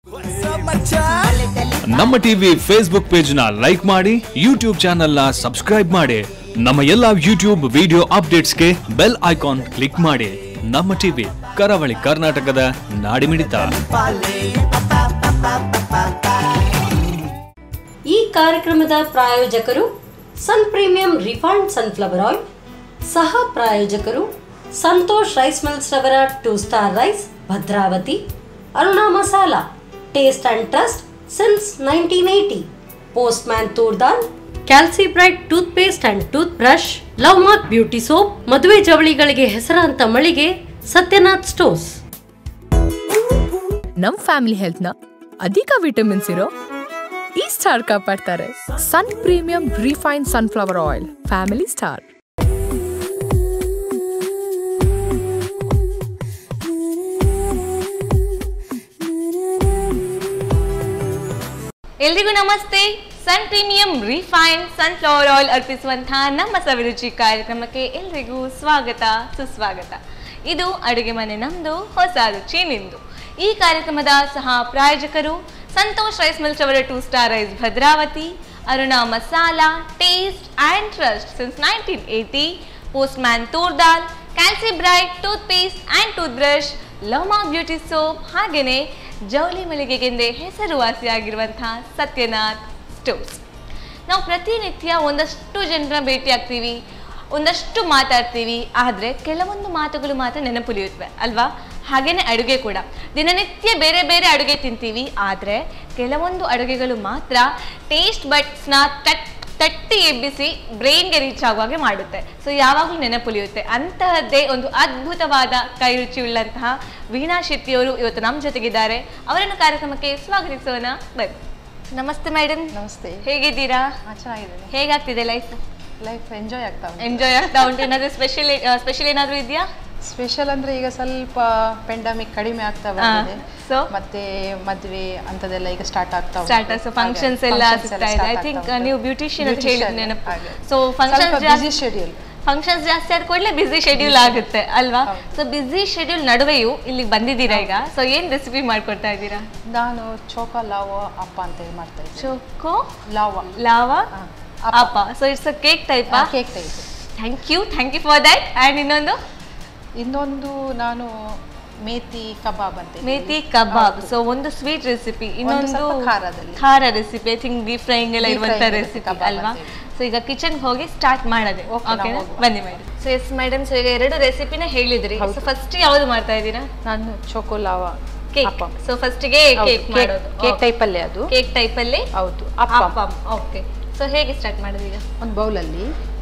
ನಮ್ಮ TV Facebook page ನ like ಮಾಡಿ, ಯೂಟ್ಯೂಬ್ ಚಾನೆಲ್ ನ ಸಬ್ಸ್ಕ್ರೈಬ್ ಮಾಡಿ, ನಮ್ಮ ಎಲ್ಲಾ ಯೂಟ್ಯೂಬ್ ವಿಡಿಯೋ ಅಪ್ಡೇಟ್ಸ್ಗೆ ಬೆಲ್ ಐಕಾನ್ ಕ್ಲಿಕ್ ಮಾಡಿ. ನಮ್ಮ ಟಿವಿ ಕರಾವಳಿ ಕರ್ನಾಟಕದ ನಾಡಿಮಿಡಿತ. ಈ ಕಾರ್ಯಕ್ರಮದ ಪ್ರಾಯೋಜಕರು Sun Premium refined sunflower oil, ಸಹ ಪ್ರಾಯೋಜಕರು ಸಂತೋಷ್ ರೈಸ್ ಮಿಲ್ಸ್ ರವರ 2 star rice Bhadravati, Aruna masala taste and trust since 1980, postman toor dal, Calci bright toothpaste and toothbrush, love mark beauty soap, ಮದುವೆ ಜವಳಿಗಳಿಗೆ ಹೆಸರಾಂತ ಮಳಿಗೆ ಸತ್ಯನಾಥ್ ಸ್ಟೋರ್ಸ್. ನಮ್ ಫ್ಯಾಮಿಲಿ ಹೆಲ್ತ್ ನ ಅಧಿಕ ವಿಟಮಿನ್ಸ್ ಇರೋ ಈ ಸ್ಟಾರ್ ಕಾಪಾಡ್ತಾರೆ. Sun Premium refine sunflower oil, family star. ಎಲ್ರಿಗೂ ನಮಸ್ತೆ. Sun Premium refine sunflower oil ಅರ್ಪಿಸುವಂತಹ ನಮ್ಮ ಸವಿರುಚಿ ಕಾರ್ಯಕ್ರಮಕ್ಕೆ ಎಲ್ರಿಗೂ ಸ್ವಾಗತ ಸುಸ್ವಾಗತ. ಇದು ಅಡುಗೆ ಮನೆ ನಮ್ದು, ಹೊಸ ರುಚಿ ನಿಮ್ದು. ಈ ಕಾರ್ಯಕ್ರಮದ ಸಹ ಪ್ರಾಯೋಜಕರು ಸಂತೋಷ್ ರೈಸ್ ಮಿಲ್ಸ್ ಅವರ 2 star rice Bhadravati, Aruna masala taste and trust since 1980, postman toor dal, Calci bright toothpaste and toothbrush, love mark beauty soap, ಹಾಗೆಯೇ ಜವಳಿ ಮಳಿಗೆಗೆಂದೇ ಹೆಸರುವಾಸಿಯಾಗಿರುವಂತಹ ಸತ್ಯನಾಥ್ ಸ್ಟೋರ್ಸ್. ನಾವು ಪ್ರತಿನಿತ್ಯ ಒಂದಷ್ಟು ಜನರ ಭೇಟಿ ಆಗ್ತೀವಿ, ಒಂದಷ್ಟು ಮಾತಾಡ್ತೀವಿ, ಆದರೆ ಕೆಲವೊಂದು ಮಾತುಗಳು ಮಾತ್ರ ನೆನಪುಳಿಯುತ್ತವೆ ಅಲ್ವಾ? ಹಾಗೇನೆ ಅಡುಗೆ ಕೂಡ. ದಿನನಿತ್ಯ ಬೇರೆ ಬೇರೆ ಅಡುಗೆ ತಿಂತೀವಿ, ಆದರೆ ಕೆಲವೊಂದು ಅಡುಗೆಗಳು ಮಾತ್ರ ಟೇಸ್ಟ್ ಬಡ್ಸ್ನ ತಟ್ಟಿ ಎಬ್ಬಿಸಿ ಬ್ರೈನ್ಗೆ ರೀಚ್ ಆಗುವಾಗೆ ಮಾಡುತ್ತೆ. ಸೊ ಯಾವಾಗಲೂ ನೆನಪುಳಿಯುತ್ತೆ. ಅಂತಹದ್ದೇ ಒಂದು ಅದ್ಭುತವಾದ ಕೈ ರುಚಿಯುಳ್ಳಂತಹ ವೀಣಾ ಶೆಟ್ಟಿಯವರು ಇವತ್ತು ನಮ್ಮ ಜೊತೆಗಿದ್ದಾರೆ. ಅವರನ್ನು ಕಾರ್ಯಕ್ರಮಕ್ಕೆ ಸ್ವಾಗತಿಸೋಣ, ಬನ್ನಿ. ನಮಸ್ತೆ ಮೇಡಮ್. ನಮಸ್ತೆ. ಹೇಗಿದ್ದೀರಾ? ಚೆನ್ನಾಗಿದ್ದೀನಿ. ಹೇಗಾಗ್ತಿದೆ ಲೈಫ್? ಎಂಜಾಯ್ ಆಗ್ತಾ ಉಂಟು. ಏನಾದರೂ ಸ್ಪೆಷಲ್ ಏನಾದರೂ ಇದೆಯಾ? ಸ್ಪೆಷಲ್ ಅಂದ್ರೆ ಈಗ ಸ್ವಲ್ಪ ಪೆಂಡಮಿಕ್ ಕಡಿಮೆ ಆಗ್ತಾ ಬಂದಿದೆ, ಮತ್ತೆ ಮದುವೆ ಅಂತದೆಲ್ಲ ಈಗ ಸ್ಟಾರ್ಟ್ ಆಗ್ತಾ ಉಂಟು. ಫಂಕ್ಷನ್ಸ್ ಎಲ್ಲ ಆಗ್ತಾ ಇದೆ. ಐ ಥಿಂಕ್ ನೀವು ಬ್ಯೂಟಿಷಿಯನ್ ಅಂತ ಹೇಳಿದ್ರೆ ನೆನಪು. ಸೊ ಫಂಕ್ಷನ್ಸ್ ಜಾಸ್ತಿ ಆದ ಕೂಡಲೇ ಬಿಸಿ ಶೆಡ್ಯೂಲ್ ಆಗುತ್ತೆ ಅಲ್ವಾ? ಸೊ ಬಿಸಿ ಶೆಡ್ಯೂಲ್ ನಡುವೆಯೂ ಇಲ್ಲಿಗೆ ಬಂದಿದ್ದೀರಾ ಈಗ. ಸೊ ಏನ್ ರೆಸಿಪಿ ಮಾಡ್ಕೊಡ್ತಾ ಇದ್ದೀರಾ? ನಾನು ಚೋಕೋ ಲಾವಾ ಅಪ್ಪ ಅಂತ ಹೇಳಿ ಮಾಡ್ತಾ ಇದ್ದೀನಿ. ಚೋಕೋ ಲಾವಾ ಅಪ್ಪ. So it's a cake type. Cake type. Thank you for that. And ಇನ್ನೊಂದು ನಾನು ಮೇಥಿ ಕಬಾಬ್ ಅಂತ. ಮೇಥಿ ಕಬಾಬ್. ಸೊ ಒಂದು ಸ್ವೀಟ್ ರೆಸಿಪಿ, ಇನ್ನೊಂದು ಖಾರ recipe. I think deep frying ಎಲ್ಲ ಇರುವಂತ ರೆಸಿಪಿ ಅಲ್ವಾ? ಸೊ ಈಗ ಕಿಚನ್ ಹೋಗಿ ಸ್ಟಾರ್ಟ್ ಮಾಡೋದೆ. ಓಕೆ, ಬನ್ನಿ madam. So yes madam, so ಈಗ 2 ರೆಸಿಪಿನ ಹೇಳಿದ್ರಿ. ಸೊ ಫಸ್ಟ್ ಯಾವ್ದು ಮಾಡ್ತಾ ಇದ್ದೀರಾ? ನಾನು ಚೋಕೋ ಲಾವಾ ಕೇಕ್. ಸೊ ಫಸ್ಟ್ಗೆ ಕೇಕ್ ಮಾಡೋದು. ಕೇಕ್ ಟೈಪ್ ಅಲ್ಲೇ ಅದು. ಕೇಕ್ ಟೈಪ್ ಅಲ್ಲಿ. ಹೌದು. ಅಪ್ಪ. ಓಕೆ. ಸೊ ಹೇಗೆ ಸ್ಟಾರ್ಟ್ ಮಾಡೋದು ಈಗ? ಒಂದು ಬೌಲ್ ಅಲ್ಲಿ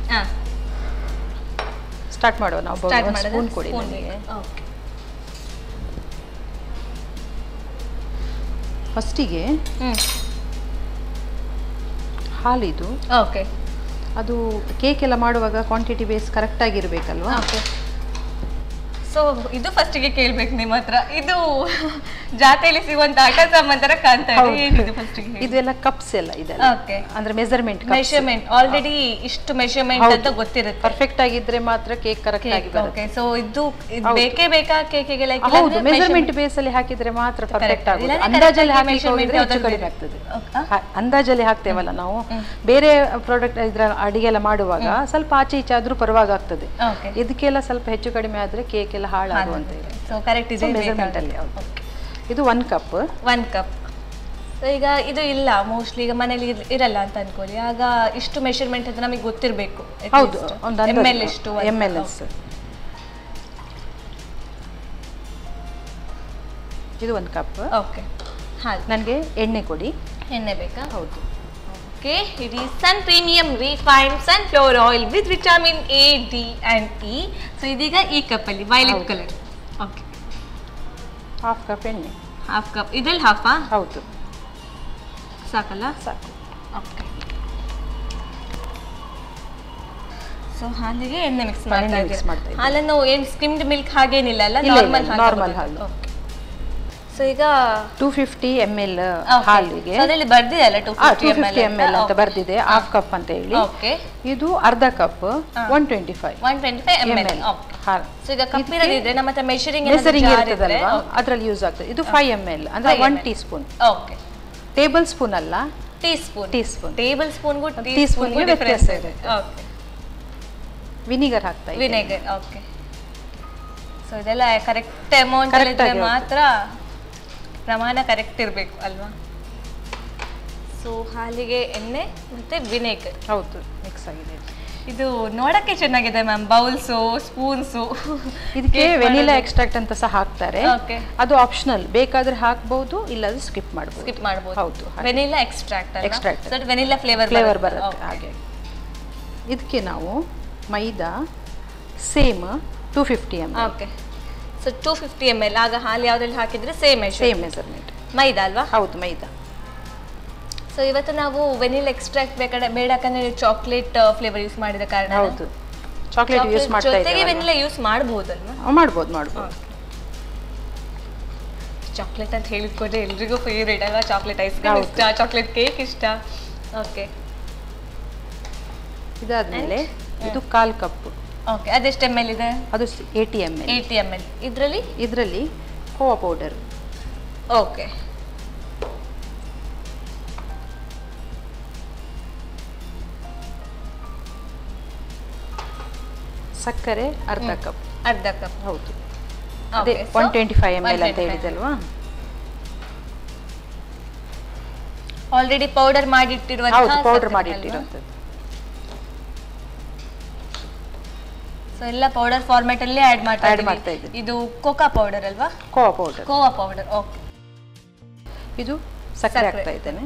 ಸ್ಟಾರ್ಟ್ ಮಾಡುವ. ನಾವು ಬೌಲ್ ಸ್ಪೂನ್ ಕೊಡಿ ನನಗೆ. ಓಕೆ. ಫಸ್ಟಿಗೆ ಹಾಲಿದು. ಓಕೆ. ಅದು ಕೇಕ್ ಎಲ್ಲ ಮಾಡುವಾಗ ಕ್ವಾಂಟಿಟಿ ಬೇಸ್ ಕರೆಕ್ಟ್ ಆಗಿರ್ಬೇಕಲ್ವಾ? ಓಕೆ. ಸೊ ಇದು ಫಸ್ಟಿಗೆ ಕೇಳ್ಬೇಕು ನಿಮ್ಮ ಹತ್ರ. ಇದು ಜಾತೆಯಲ್ಲಿ ಸಿಗುವಂತ ಆಟ ಸಾಮಾನ್ ತರ ಕಾಣ್ತಾ ಇದೆ. ಏನಿದು ಫಸ್ಟಿಗೆ? ಇದೆಲ್ಲ ಕಪ್ಸ್ ಎಲ್ಲ ಇದೆ. ಓಕೆ. ಅಂದ್ರೆ ಮೆಜರ್ಮೆಂಟ್ ಆಲ್ರೆಡಿ ಇಷ್ಟು ಮೆಜರ್ಮೆಂಟ್ ಅಂತ ಗೊತ್ತಿರುತ್ತೆ. ಪರ್ಫೆಕ್ಟ್ ಆಗಿದ್ರೆ ಮಾತ್ರ ಕೇಕ್ ಕರೆಕ್ಟ್ ಆಗಿ ಬರುತ್ತೆ. ಓಕೆ. ಸೊ ಇದು ಬೇಕೇ ಬೇಕಾ ಕೇಕಿಗೆ? ಲೈಕ್ ಹೌದು, ಮೆಜರ್ಮೆಂಟ್ ಬೇಸ್ ಅಲ್ಲಿ ಹಾಕಿದ್ರೆ ಮಾತ್ರ ಪರ್ಫೆಕ್ಟ್ ಆಗುತ್ತೆ. ಅಂದಾಜಲ್ಲಿ ಹಾಕಿದ್ರೆ ಹೆಚ್ಚು ಕಡಿಮೆ ಆಗ್ತದೆ. ಅಂದಾಜಲ್ಲಿ ಹಾಕ್ತೇವಲ್ಲ ನಾವು, ಬೇರೆ ಪ್ರಾಡಕ್ಟ್ ಇದ್ರ ಅಡಿಗೆ ಎಲ್ಲ ಮಾಡುವಾಗ ಸ್ವಲ್ಪ ಆಚೆ ಈಚೆ ಆದ್ರೂ ಪರವಾಗಿರ್ತದೆ. ಇದಕ್ಕೆಲ್ಲ ಸ್ವಲ್ಪ ಹೆಚ್ಚು ಕಡಿಮೆ ಆದ್ರೆ ಕೇಕ್ ಎಲ್ಲ ಹಾಳಾಗುವಂತ ಇದೆ. ಸೊ ಕರೆಕ್ಟ್ ಇದೆ ಮೆಜರ್ಮೆಂಟ್ ಅಲ್ಲಿ. ಇದು 1 ಕಪ್. ಸೊ ಈಗ ಇದು ಇಲ್ಲ, ಮೋಸ್ಟ್ಲಿ ಈಗ ಮನೇಲಿ ಇರಲ್ಲ ಅಂತ ಅನ್ಕೊಳ್ಳಿ. ಆಗ ಇಷ್ಟು ಮೆಷರ್ಮೆಂಟ್ ಅಂತ ನಮಗೆ ಗೊತ್ತಿರಬೇಕು. ಹೌದು, ml ಎಷ್ಟು? ml. ಇದು 1 ಕಪ್. ಓಕೆ. ನನಗೆ ಎಣ್ಣೆ ಕೊಡಿ. ಎಣ್ಣೆ ಬೇಕಾ? ಹೌದು. Okay. It is Sun Premium refined sunflower oil with vitamin A, D and E. So ಇದೀಗ ಈ ಕಪ್ ಅಲ್ಲಿ violet colour. Okay. Half cup ಎಣ್ಣೆ. Half cup. ಇದ್ರಲ್ಲಿ ಹಾಫಾ? ಹೌದು. ಸಾಕಲ್ಲ? ಸಾಕು. ಓಕೆ. ಸೊ ಹಾಲಿಗೆ ಎಣ್ಣೆ ಮಿಕ್ಸ್ ಮಾಡ್ತಾ ಇದ್ದೀವಿ. ಹಾಲನ್ನು ಏನು ಸ್ಕಿಮ್ಡ್ ಮಿಲ್ಕ್ ಹಾಗೇನಿಲ್ಲ ಅಲ್ಲ? ನಾರ್ಮಲ್ ಹಾಲು. ಸೊ ಈಗ 250 ml ಹಾಲಿಗೆ ಅದರಲ್ಲಿ ಬರ್ದಿದೆ ಅಲ್ಲ 250 ml ಅಂತ ಬರ್ದಿದೆ. ಹಾಫ್ ಕಪ್ ಅಂತ ಹೇಳಿ. ಓಕೆ. ಇದು ಅರ್ಧ ಕಪ್ 125 ml. ಸೊ ಈಗ ಕಪ್ಪಿರದಿದ್ರೆ ನಮ್ಮ ಹತ್ರ ಮೆಷರಿಂಗ್ ಇರ್ತದಲ್ವಾ ಅದ್ರಲ್ಲಿ ಯೂಸ್ ಆಗ್ತದೆ. ಇದು 5 ml ಅಂದ್ರೆ 1 teaspoon. Okay, tablespoon ಅಲ್ಲ, ಟೀ ಸ್ಪೂನ್. ಟೇಬಲ್ ಸ್ಪೂನ್ ವ್ಯತ್ಯಾಸ ಇದೆ. ಓಕೆ, ವಿನಿಗರ್ ಹಾಕ್ತಾ ಇದ್ದೀನಿ. ವಿನೆಗರ್. ಓಕೆ, ಸೊ ಇದೆಲ್ಲ ಕರೆಕ್ಟ್ ಅಮೌಂಟ್ ಇದ್ರೆ ಮಾತ್ರ ಪ್ರಮಾಣ ಕರೆಕ್ಟ್ ಇರಬೇಕು ಅಲ್ವಾ? ಸೊ ಹಾಲಿಗೆ ಎಣ್ಣೆ ಮತ್ತೆ ವಿನೆಗರ್. ಹೌದು, ಮಿಕ್ಸ್ ಆಗಿದೆ. ಇದು ನೋಡಕ್ಕೆ ಚೆನ್ನಾಗಿದೆ ಮ್ಯಾಮ್, ಬೌಲ್ಸು, ಸ್ಪೂನ್ಸು. ಇದಕ್ಕೆ ವೆನಿಲಾ ಎಕ್ಸ್ಟ್ರಾಕ್ಟ್ ಅಂತ ಸಹ ಹಾಕ್ತಾರೆ. ಓಕೆ, ಅದು ಆಪ್ಷನಲ್, ಬೇಕಾದ್ರೆ ಹಾಕ್ಬಹುದು, ಇಲ್ಲಾದ್ರೆ ಸ್ಕಿಪ್ ಮಾಡಬಹುದು. ಹೌದು, vanilla extract extract vanilla flavour ಬರುತ್ತೆ ಹಾಗೆ. ಇದಕ್ಕೆ ನಾವು maida same 250 ml. Okay, so 250 ml. ಆಗ ಹಾಲು ಯಾವ್ದ್ರಲ್ಲಿ ಹಾಕಿದ್ರೆ ಸೇಮ್ ಮೆಜರ್ಮೆಂಟ್. ಮೈದಾ ಅಲ್ವಾ? ಹೌದು, ಮೈದಾ. ಸೊ ಇವತ್ತು ನಾವು ವೆನಿಲಾ ಎಕ್ಸ್ಟ್ರಾಕ್ಟ್ ಬೇಡಕಂದ್ರೆ ಚಾಕ್ಲೇಟ್ ಫ್ಲೇವರ್ ಯೂಸ್ ಮಾಡಿದ ಕಾರಣ. ಹೌದು, ಚಾಕ್ಲೇಟ್ ಯೂಸ್ ಮಾಡ್ತಾ ಇದ್ದೀವಿ. ಜೊತೆಗೆ ವೆನಿಲಾ ಯೂಸ್ ಮಾಡಬಹುದಲ್ವಾ? ಮಾಡಬಹುದು. ಚಾಕ್ಲೇಟ್ ಅಂತ ಹೇಳಿದ್ಕೊಂಡ್ರೆ ಎಲ್ರಿಗೂ ಫೇವ್ರೇಟ್ ಅಲ್ವಾ? ಚಾಕ್ಲೇಟ್ ಐಸ್ ಕ್ರೀಮ್ ಇಷ್ಟ, ಚಾಕ್ಲೇಟ್ ಕೇಕ್ ಇಷ್ಟ. ಓಕೆ, ಇದಾದ್ಮೇಲೆ ಇದು 1/4 ಕಪ್. ಓಕೆ, ಅದೆಷ್ಟು ml ಇದೆ? ಅದು 80 ml. 80 ml. ಇದರಲ್ಲಿ ಕೋವಾ ಪೌಡರ್. ಓಕೆ, ಸಕ್ಕರೆ ಅರ್ಧ ಕಪ್. ಹೌದು, ಅದೇ 125 ml ಅಂತ ಹೇಳಿದಲ್ವಾ? ಆಲ್ರೆಡಿ ಪೌಡರ್ ಮಾಡಿಟ್ಟಿರುವಂತಹ. ಪೌಡರ್ ಮಾಡಿಟ್ಟಿರುವಂತದ್ದು. ಸೊ ಎಲ್ಲ ಪೌಡರ್ ಫಾರ್ಮ್ಯಾಟ್ ಅಲ್ಲೇ ಆಡ್ ಮಾಡ್ತಾ ಇದ್ದೀವಿ. ಇದು ಕೋಕಾ ಪೌಡರ್ ಅಲ್ವಾ? ಕೋವಾ ಪೌಡರ್. ಓಕೆ, ಇದು ಸಕ್ಕರೆ ಹಾಕ್ತಾ ಇದ್ದೇನೆ.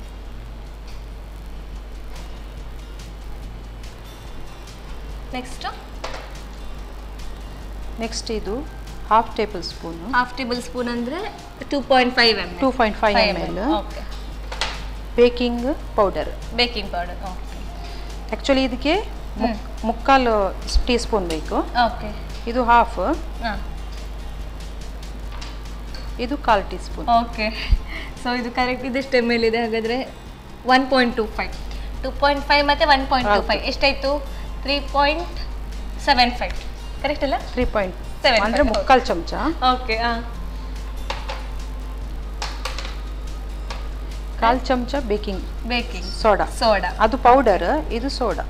ನೆಕ್ಸ್ಟ್ ಇದು ಹಾಫ್ ಟೇಬಲ್ ಸ್ಪೂನ್ ಅಂದ್ರೆ 2.5 ml. Okay, baking powder. Okay, actually ಇದಕ್ಕೆ 3/4 ಟೀ ಸ್ಪೂನ್ ಬೇಕು. ಓಕೆ, ಇದು ಹಾಫ್. ಇದು 1/4 ಟೀ ಸ್ಪೂನ್. ಓಕೆ, ಸೊ ಇದು ಕರೆಕ್ಟ್ ಇದೆಷ್ಟು ml ಇದೆ ಹಾಗಾದ್ರೆ? 1.25. 2.5 ಮತ್ತೆ 1.25 ಎಷ್ಟಾಯ್ತು? 3.75. ಕರೆಕ್ಟ್ ಅಲ್ಲ? 3.7 ಅಂದ್ರೆ 3/4 ಚಮಚ. ಓಕೆ, 1/4 ಚಮಚ ಬೇಕಿಂಗ್ ಸೋಡಾ. ಅದು ಪೌಡರ್, ಇದು ಸೋಡಾ.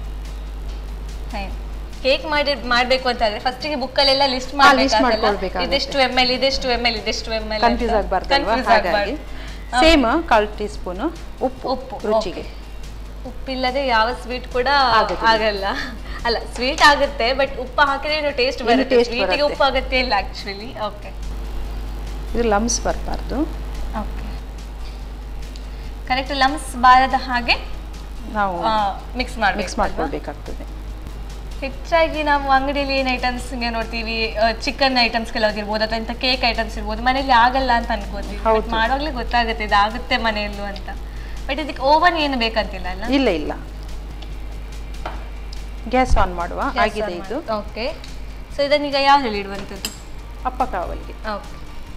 ಕೇಕ್ ಮಾಡಬೇಕು ಅಂತಂದ್ರೆ ಫಸ್ಟ್ ಗೆ ಬುಕ್ ಅಲ್ಲೆಲ್ಲ ಲಿಸ್ಟ್ ಮಾಡಬೇಕು. ಇದೆಷ್ಟು ml ಕನ್ಫ್ಯೂಸ್ ಆಗಬಾರ್ದಲ್ವಾ? ಹಾಗಾಗಿ ಸೇಮ್ 1/4 ಟೀ ಸ್ಪೂನ್ ಉಪ್ಪು ರುಚಿಗೆ. ಉಪ್ಪಿಲ್ಲದೆ ಯಾವ ಸ್ವೀಟ್ ಕೂಡ ಆಗಲ್ಲ. ಅಲ್ಲ, ಸ್ವೀಟ್ ಆಗುತ್ತೆ, ಬಟ್ ಉಪ್ಪು ಹಾಕಿದ್ರೆ ಟೇಸ್ಟ್ ಬರುತ್ತೆ. ಸ್ವೀಟಿಗೆ ಉಪ್ಪು ಆಗುತ್ತೆ ಇಲ್ಲ ಆಕ್ಚುಲಿ. ಓಕೆ, ಇದು ಲಮ್ಸ್ ಬರಬಾರ್ದು. ಓಕೆ, ಕರೆಕ್ಟ್ ಲಮ್ಸ್ ಬಾರದ ಹಾಗೆ ನಾವು ಮಿಕ್ಸ್ ಮಾಡ್ಕೊಳ್ಬೇಕಾಗ್ತದೆ. ಹೆಚ್ಚಾಗಿ ನಾವು ಅಂಗಡಿಯಲ್ಲಿ ಏನು ಐಟಮ್ಸ್ ನೋಡ್ತೀವಿ, ಚಿಕನ್ ಐಟಮ್ಸ್ ಕೆಲವಾಗಿರ್ಬೋದು ಅಥವಾ ಇಂಥ ಕೇಕ್ ಐಟಮ್ಸ್ ಇರ್ಬೋದು, ಮನೆಯಲ್ಲಿ ಆಗಲ್ಲ ಅಂತ ಅನ್ಕೋತೀವಿ. ಮಾಡುವಾಗಲೇ ಗೊತ್ತಾಗುತ್ತೆ ಇದಾಗುತ್ತೆ ಮನೆಯಲ್ಲೂ ಅಂತ. ಬಟ್ ಇದಕ್ಕೆ ಓವನ್ ಏನು ಬೇಕಂತಿಲ್ಲ ಅಲ್ಲ? ಇಲ್ಲ. ಗ್ಯಾಸ್ ಆನ್ ಮಾಡುವ. ಆಗಿದೆ ಇದು. ಓಕೆ, ಸೊ ಇದನ್ನೀಗ ಯಾವ್ದ್ರಲ್ಲಿ ಇಡುವಂಥದ್ದು? ಅಪ್ಪ ಕಾವಲಿಗೆ. ಓಕೆ,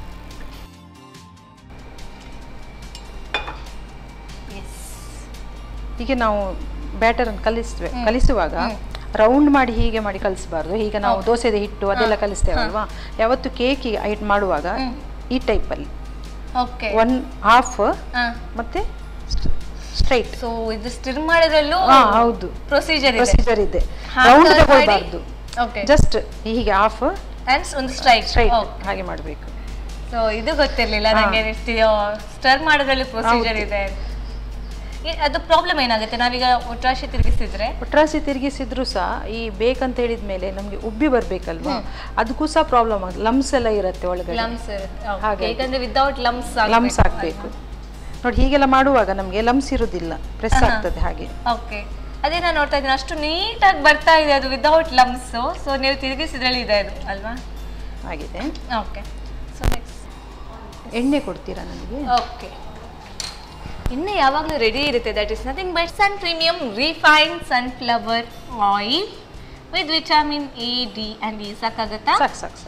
ಈಗ ನಾವು ಬ್ಯಾಟರ್ ಅನ್ನು ಕಲಿಸುವಾಗ ರೌಂಡ್ ಮಾಡಿ ಹೀಗೆ ಮಾಡಿ ಕಲಿಸಬಾರ್ದು. ಈಗ ನಾವು ದೋಸೆದ ಹಿಟ್ಟು ಅದೆಲ್ಲ ಕಲಿಸ್ತೇವಲ್ವಾ, ಯಾವತ್ತು ಕೇಕ್ ಮಾಡುವಾಗ ಈ ಟೈಪ್ ಅಲ್ಲಿ 1/2 ಮತ್ತೆ ಸ್ಟ್ರೈಟ್. ಸೊ ಇದು ಸ್ಟಿರ್ ಮಾಡೋದ್ರಲ್ಲೂ ಹೌದು ಪ್ರೊಸೀಜರ್ ಇದೆ. ರೌಂಡ್ ತಗೊಳ್ಬಾರ್ದು, ಜಸ್ಟ್ ಹೀಗೆ ಹಾಫ್ ಒಂದು ಸ್ಟ್ರೈಟ್ ಹಾಗೆ ಮಾಡಬೇಕು. ಸೊ ಇದು ಗೊತ್ತಿರಲಿಲ್ಲ ನನಗೆ, ಸ್ಟರ್ ಮಾಡೋದ್ರಲ್ಲಿ ಪ್ರೊಸೀಜರ್ ಇದೆ. ಅದು ಪ್ರಾಬ್ಲಮ್ ಏನಾಗುತ್ತೆ ನಾವೀಗ ಒಟ್ರಾಶಿ ತಿರುಗಿಸಿದ್ರು ಸಹ ಈ ಬೇಕಂತ ಹೇಳಿದ ಮೇಲೆ ನಮಗೆ ಉಬ್ಬಿ ಬರ್ಬೇಕಲ್ವಾ, ಅದಕ್ಕೂ ಸಹ ಪ್ರಾಬ್ಲಮ್ ಆಗುತ್ತೆ. ಲಮ್ಸ್ ಎಲ್ಲ ಇರುತ್ತೆ ಒಳಗಡೆ. ಯಾಕಂದ್ರೆ ವಿತೌಟ್ ಲಮ್ಸ್ ಆಗಬೇಕು ನೋಡಿ. ಹೀಗೆಲ್ಲ ಮಾಡುವಾಗ ನಮಗೆ ಲಮ್ಸ್ ಇರುವುದಿಲ್ಲ, ಪ್ರೆಸ್ ಆಗ್ತದೆ ಹಾಗೆ. ಓಕೆ, ಅದೇ ನಾನು ನೋಡ್ತಾ ಇದ್ದೀನಿ, ಅಷ್ಟು ನೀಟಾಗಿ ಬರ್ತಾ ಇದೆ ಅದು ವಿತೌಟ್ ಲಮ್ಸ್. ಸೊ ನೀವು ತಿರುಗಿಸಿದ್ರಲ್ಲಿ ಇದೆ ಅದು ಅಲ್ವಾ? ಆಗಿದೆ. ಓಕೆ, ಸೊ ನೆಕ್ಸ್ಟ್ ಎಣ್ಣೆ ಕೊಡ್ತೀರಾ ನನಗೆ? ಓಕೆ, ಎಣ್ಣೆ ಯಾವಾಗಲೂ ರೆಡಿ ಇರುತ್ತೆ. That is nothing but Sun Premium refined sunflower oil with vitamin A, D and E. ಸಾಕಾಗುತ್ತಾ? ಸಾಕು.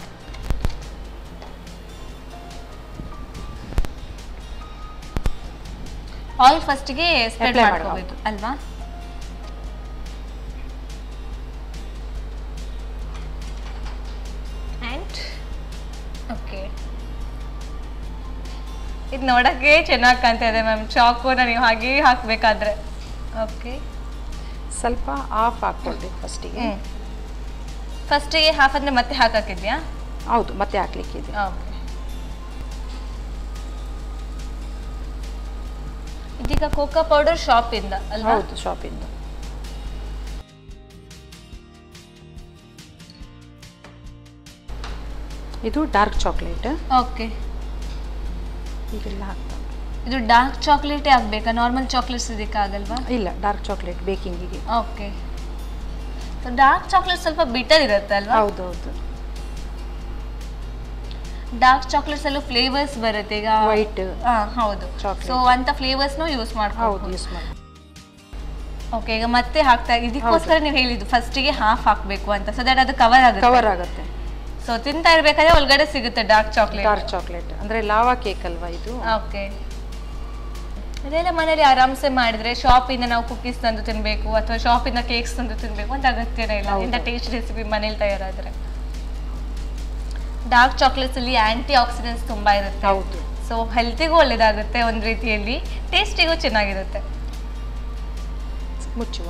ಆಯಿಲ್ ಫಸ್ಟ್ಗೆ ಸ್ಪ್ರೆಡ್ ಮಾಡ್ಕೋಬೇಕು ಅಲ್ವಾ? ಇದು ನೋಡಕ್ಕೆ ಚೆನ್ನಾಗಿ ಕಾಣ್ತಾ ಇದೆ ಮ್ಯಾಮ್. ಚಾಕೋನ ನೀವು ಹಾಗೆ ಹಾಕಬೇಕಾದ್ರೆ. ಓಕೆ, ಸ್ವಲ್ಪ ಹಾಫ್ ಹಾಕ್ಕೊಳ್ಳಿ ಫಸ್ಟಿಗೆ. ಫಸ್ಟಿಗೆ ಹಾಫ್ ಅಂದ್ರೆ ಮತ್ತೆ ಹಾಕಿದ್ಯಾ? ಹೌದು, ಮತ್ತೆ ಹಾಕ್ಲಿಕ್ಕಿದೆ. ಓಕೆ, ಇದೀಗ ಕೋಕೋ ಪೌಡರ್ ಶಾಪ್ ಇಂದ ಅಲ್ವಾ? ಹೌದು, ಶಾಪ್ ಇಂದ. ಇದು ಡಾರ್ಕ್ ಚಾಕ್ಲೇಟ್. ಓಕೆ, ಈಗೆಲ್ಲ ಹಾಕ್ತಾ. ಇದು ಡಾರ್ಕ್ ಚಾಕ್ಲೇಟೇ ಆಗಬೇಕಾ? ನಾರ್ಮಲ್ ಚಾಕ್ಲೇಟ್ಸ್ ಇದಕ್ಕೆ ಆಗಲ್ವಾ? ಇಲ್ಲ, ಡಾರ್ಕ್ ಚಾಕ್ಲೇಟ್ ಬೇಕಿಂಗಿಗೆ. ಓಕೆ, ಡಾರ್ಕ್ ಚಾಕ್ಲೇಟ್ ಸ್ವಲ್ಪ ಬಿಟರ್ ಇರುತ್ತೆ ಅಲ್ವಾ? ಹೌದು ಹೌದು. ಡಾರ್ಕ್ ಚಾಕ್ಲೇಟ್ಸ್ ಅಲ್ಲೂ ಫ್ಲೇವರ್ಸ್ ಬರುತ್ತೆ ಈಗ. ವೈಟ್. ಹೌದು. ಸೊ ಅಂತ ಫ್ಲೇವರ್ಸ್ನು ಯೂಸ್ ಮಾಡ್ಕೊಂಡು. ಹೌದು, ಯೂಸ್ ಮಾಡಿ. ಓಕೆ, ಈಗ ಮತ್ತೆ ಹಾಕ್ತಾ ಇದಕ್ಕೋಸ್ಕರ ನೀವು ಹೇಳಿದ್ದು ಫಸ್ಟಿಗೆ ಹಾಫ್ ಹಾಕಬೇಕು ಅಂತ, ಸೊ ದಟ್ ಅದು ಕವರ್ ಆಗುತ್ತೆ. ಸೊ ತಿಂತಾ ಇರ್ಬೇಕಾದ್ರೆ ಒಳಗಡೆ ಸಿಗುತ್ತೆ ಡಾರ್ಕ್ ಚಾಕ್ಲೇಟ್. ಡಾರ್ಕ್ ಚಾಕ್ಲೇಟ್ ಅಂದ್ರೆ ಲಾವಾ ಕೇಕ್ ಅಲ್ವಾ ಇದು? ಓಕೆ, ಇದೆಲ್ಲ ಮನೇಲಿ ಆರಾಮ್ಸೆ ಮಾಡಿದ್ರೆ ಶಾಪಿಂದ ನಾವು ಕುಕೀಸ್ ತಂದು ತಿನ್ಬೇಕು ಅಥವಾ ಶಾಪಿಂದ ಕೇಕ್ಸ್ ತಂದು ತಿನ್ಬೇಕು ಅಂತ ಅಗತ್ಯನೇ ಇಲ್ಲ. ಇಂಥ ಟೇಸ್ಟ್ ರೆಸಿಪಿ ಮನೇಲಿ ತಯಾರಾದ್ರೆ. ಡಾರ್ಕ್ ಚಾಕ್ಲೇಟ್ಸ್ ಅಲ್ಲಿ ಆಂಟಿ ಆಕ್ಸಿಡೆಂಟ್ಸ್ ತುಂಬಾ ಇರುತ್ತೆ. ಹೌದು. ಸೊ ಹೆಲ್ತಿಗೂ ಒಳ್ಳೇದಾಗುತ್ತೆ ಒಂದ್ ರೀತಿಯಲ್ಲಿ, ಟೇಸ್ಟಿಗೂ ಚೆನ್ನಾಗಿರುತ್ತೆ. ಮುಚ್ಚುವ.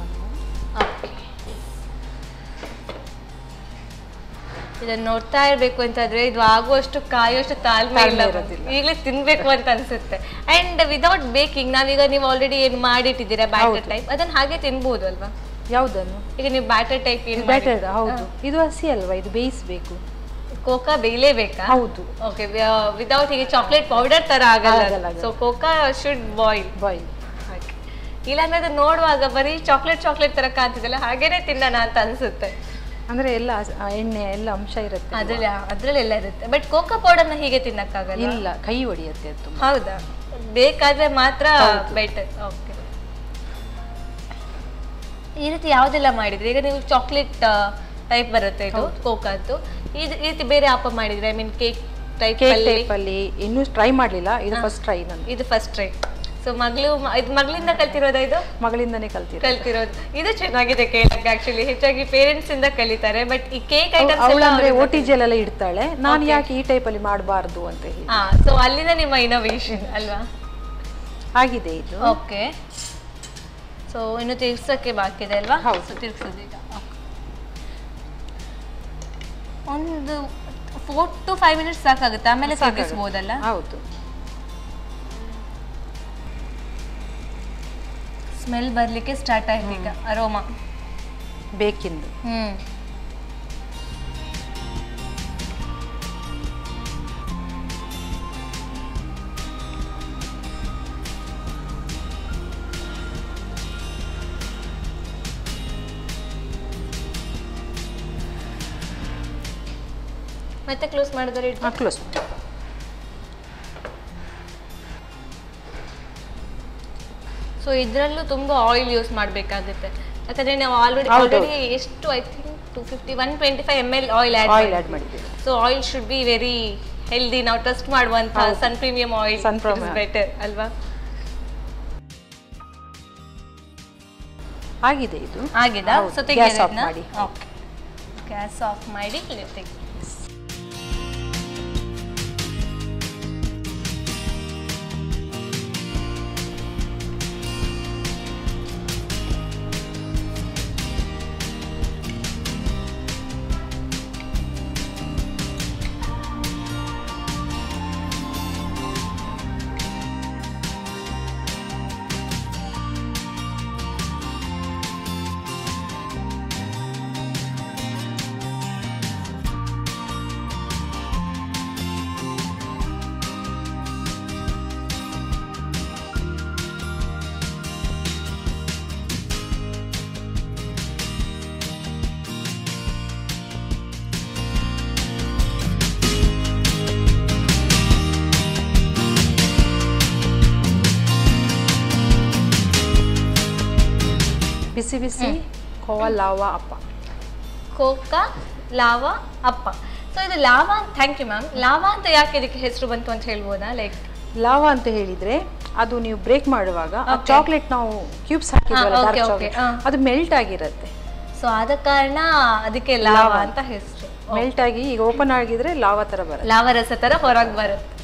ಇದನ್ನ ನೋಡ್ತಾ ಇರ್ಬೇಕು ಅಂತಂದ್ರೆ ಇದು ಆಗುವಷ್ಟು ಕಾಯುವಷ್ಟು ತಾಳ್ಮೆ ಇಲ್ಲ, ಈಗಲೇ ತಿನ್ಬೇಕು ಅಂತ ಅನ್ಸುತ್ತೆ. ಅಂಡ್ ವಿದೌಟ್ ಬೇಕಿಂಗ್ ನಾವೀಗ ನೀವು ಆಲ್ರೆಡಿ ಏನ್ ಮಾಡಿಟ್ಟಿದ್ದೀರಾ ಬ್ಯಾಟರ್ ಟೈಪ್, ಅದನ್ನ ಹಾಗೆ ತಿನ್ಬಹುದು ಅಲ್ವಾ? ಯಾವ್ದನ್ನು? ಈಗ ನೀವು ಬ್ಯಾಟರ್ ಟೈಪ್ ಏನು ಬ್ಯಾಟರ್? ಹೌದು, ಇದು ಹಸಿ ಅಲ್ವಾ, ಇದು ಬೇಯಿಸಬೇಕು. ಕೋಕಾ ಬೇಯಲೇಬೇಕಾ? ಹೌದು. ಓಕೆ, ವಿದೌಟ್ ಹೀಗೆ ಚಾಕ್ಲೇಟ್ ಪೌಡರ್ ತರ ಆಗಲ್ಲ. So cocoa should boil. ಇಲ್ಲಾಂದ್ರೆ ಅದು ನೋಡುವಾಗ ಬರೀ ಚಾಕ್ಲೇಟ್ ತರ ಕಾಣ್ತಿದಲ್ಲ, ಹಾಗೇನೆ ತಿನ್ನೋಣ ಅಂತ ಅನ್ಸುತ್ತೆ. ಅಂದ್ರೆ ಎಲ್ಲ ಎಣ್ಣೆ ಎಲ್ಲ ಅಂಶ ಇರುತ್ತೆ ಅದ್ರಲ್ಲೆಲ್ಲ ಇರುತ್ತೆ. ಬಟ್ ಕೋಕಾ ಪೌಡರ್ನ ಹೀಗೆ ತಿನ್ನಕ್ಕಾಗಲ್ಲ. ಇಲ್ಲ, ಕೈ ಹೊಡಿಯುತ್ತೆ ಅದು. ಹೌದಾ? ಬೇಕಾದ್ರೆ ಮಾತ್ರ ಬೆಟರ್. ಓಕೆ, ಈ ರೀತಿ ಯಾವ್ದೆಲ್ಲ ಮಾಡಿದ್ರೆ ಈಗ ನೀವು ಚಾಕ್ಲೇಟ್ ಟೈಪ್ ಬರುತ್ತೆ ಇದು ಕೋಕಾದ್ದು. ಈ ರೀತಿ ಬೇರೆ ಹಬ್ಬ ಮಾಡಿದ್ರೆ ಐ ಮೀನ್ ಕೇಕ್ ಟೈಪ್ ಅಲ್ಲಿ ಇನ್ನೂ ಟ್ರೈ ಮಾಡ್ಲಿಲ್ಲ, ಇದು ಫಸ್ಟ್ ಟ್ರೈ ನಂದು. ಇದು ಫಸ್ಟ್ ಟ್ರೈ. ಸೊ ಮಗಳಿಂದ ಕಲ್ತಿರೋದ? ಇದು ಮಗಳಿಂದನೇ ಕಲ್ತಿರೋದು. ಇದು ಚೆನ್ನಾಗಿದೆ ಕೇಳಕ್ಕೆ. ಆಕ್ಚುಲಿ ಹೆಚ್ಚಾಗಿ ಪೇರೆಂಟ್ಸ್ ಇಂದ ಕಲಿತಾರೆ. ಬಟ್ ಈ ಕೇಕ್ ಐಟಮ್ಸ್ ಅವಳಂದ್ರೆ OTG ಎಲ್ಲ ಇಡ್ತಾಳೆ, ನಾನು ಯಾಕೆ ಈ ಟೈಪ್ ಅಲ್ಲಿ ಮಾಡಬಾರ್ದು ಅಂತ ಹೇಳಿ. ಸೊ ಅಲ್ಲಿಂದ ನಿಮ್ಮ ಇನೋವೇಷನ್ ಅಲ್ವಾ? ಆಗಿದೆ ಇದು. ಓಕೆ, ಸೊ ಇನ್ನು ತಿರ್ಗ್ಸಕ್ಕೆ ಬಾಕಿ ಇದೆ ಅಲ್ವಾ? ಹೌದು, ತಿರ್ಗ್ಸೋದು ಈಗ. ಒಂದು 4 to 5 ಮಿನಿಟ್ಸ್ ಸಾಕಾಗುತ್ತೆ, ಆಮೇಲೆ ತಿರ್ಗಿಸ್ಬೋದಲ್ಲ? ಹೌದು. ಸ್ಮೆಲ್ ಬರ್ಲಿಕ್ಕೆ ಸ್ಟಾರ್ಟ್ ಆಯ್ತು ಈಗ, ಅರೋಮಾ ಬೇಕಿಂದು. ಮತ್ತೆ ಕ್ಲೋಸ್ ಮಾಡಿದ್ರೆ ಕ್ಲೋಸ್ ಮಾಡಿ. ಸೊ ಇದರಲ್ಲೂ ತುಂಬಾ ಆಯಿಲ್ ಯೂಸ್ ಮಾಡಬೇಕಾಗುತ್ತೆ, ಯಾಕಂದ್ರೆ ನಾವು ಆಲ್ರೆಡಿ ಎಷ್ಟು I think 125 ml oil add ಮಾಡಿದ್ದೀವಿ. So oil should be very healthy. ನಾವು ಟ್ರಸ್ಟ್ ಮಾಡುವಂತ Sun Premium oil is better ಅಲ್ವಾ? ಆಗಿದೆ ಇದು. ಆಗಿದಾ? ಸೊ ತೆಗೆಯೋದನ್ನ ಓಕೆ, ಗ್ಯಾಸ್ ಆಫ್ ಮಾಡಿ ತೆಗಿ. ಬಿಸಿ ಬಿಸಿ ಕೋವಾ ಲಾವಾ ಅಪ್ಪ. ಕೋಕಾ ಲಾವಾ ಅಪ್ಪ. ಸೊ ಇದು lava, thank you ma'am. Lava ಅಂತ ಯಾಕೆ ಇದಕ್ಕೆ ಹೆಸರು ಬಂತು ಅಂತ ಹೇಳ್ಬೋದಾ? ಲೈಕ್ ಲಾವಾ ಅಂತ ಹೇಳಿದ್ರೆ ಅದು ನೀವು ಬ್ರೇಕ್ ಮಾಡುವಾಗ ಚಾಕ್ಲೇಟ್ ನಾವು ಕ್ಯೂಬ್ಸ್ ಹಾಕಿದ್ವಲ್ಲ, ಡಾರ್ಕ್ ಚಾಕ್ಲೇಟ್, ಅದು ಮೆಲ್ಟ್ ಆಗಿರುತ್ತೆ. ಸೊ ಆದ ಕಾರಣ ಅದಕ್ಕೆ ಲಾವಾ ಅಂತ ಹೆಸರು. ಮೆಲ್ಟ್ ಆಗಿ ಈಗ ಓಪನ್ ಆಗಿದ್ರೆ ಲಾವಾ ತರ ಬರುತ್ತೆ, ಲಾವಾ ರಸ ತರ ಹೊರಗೆ ಬರುತ್ತೆ.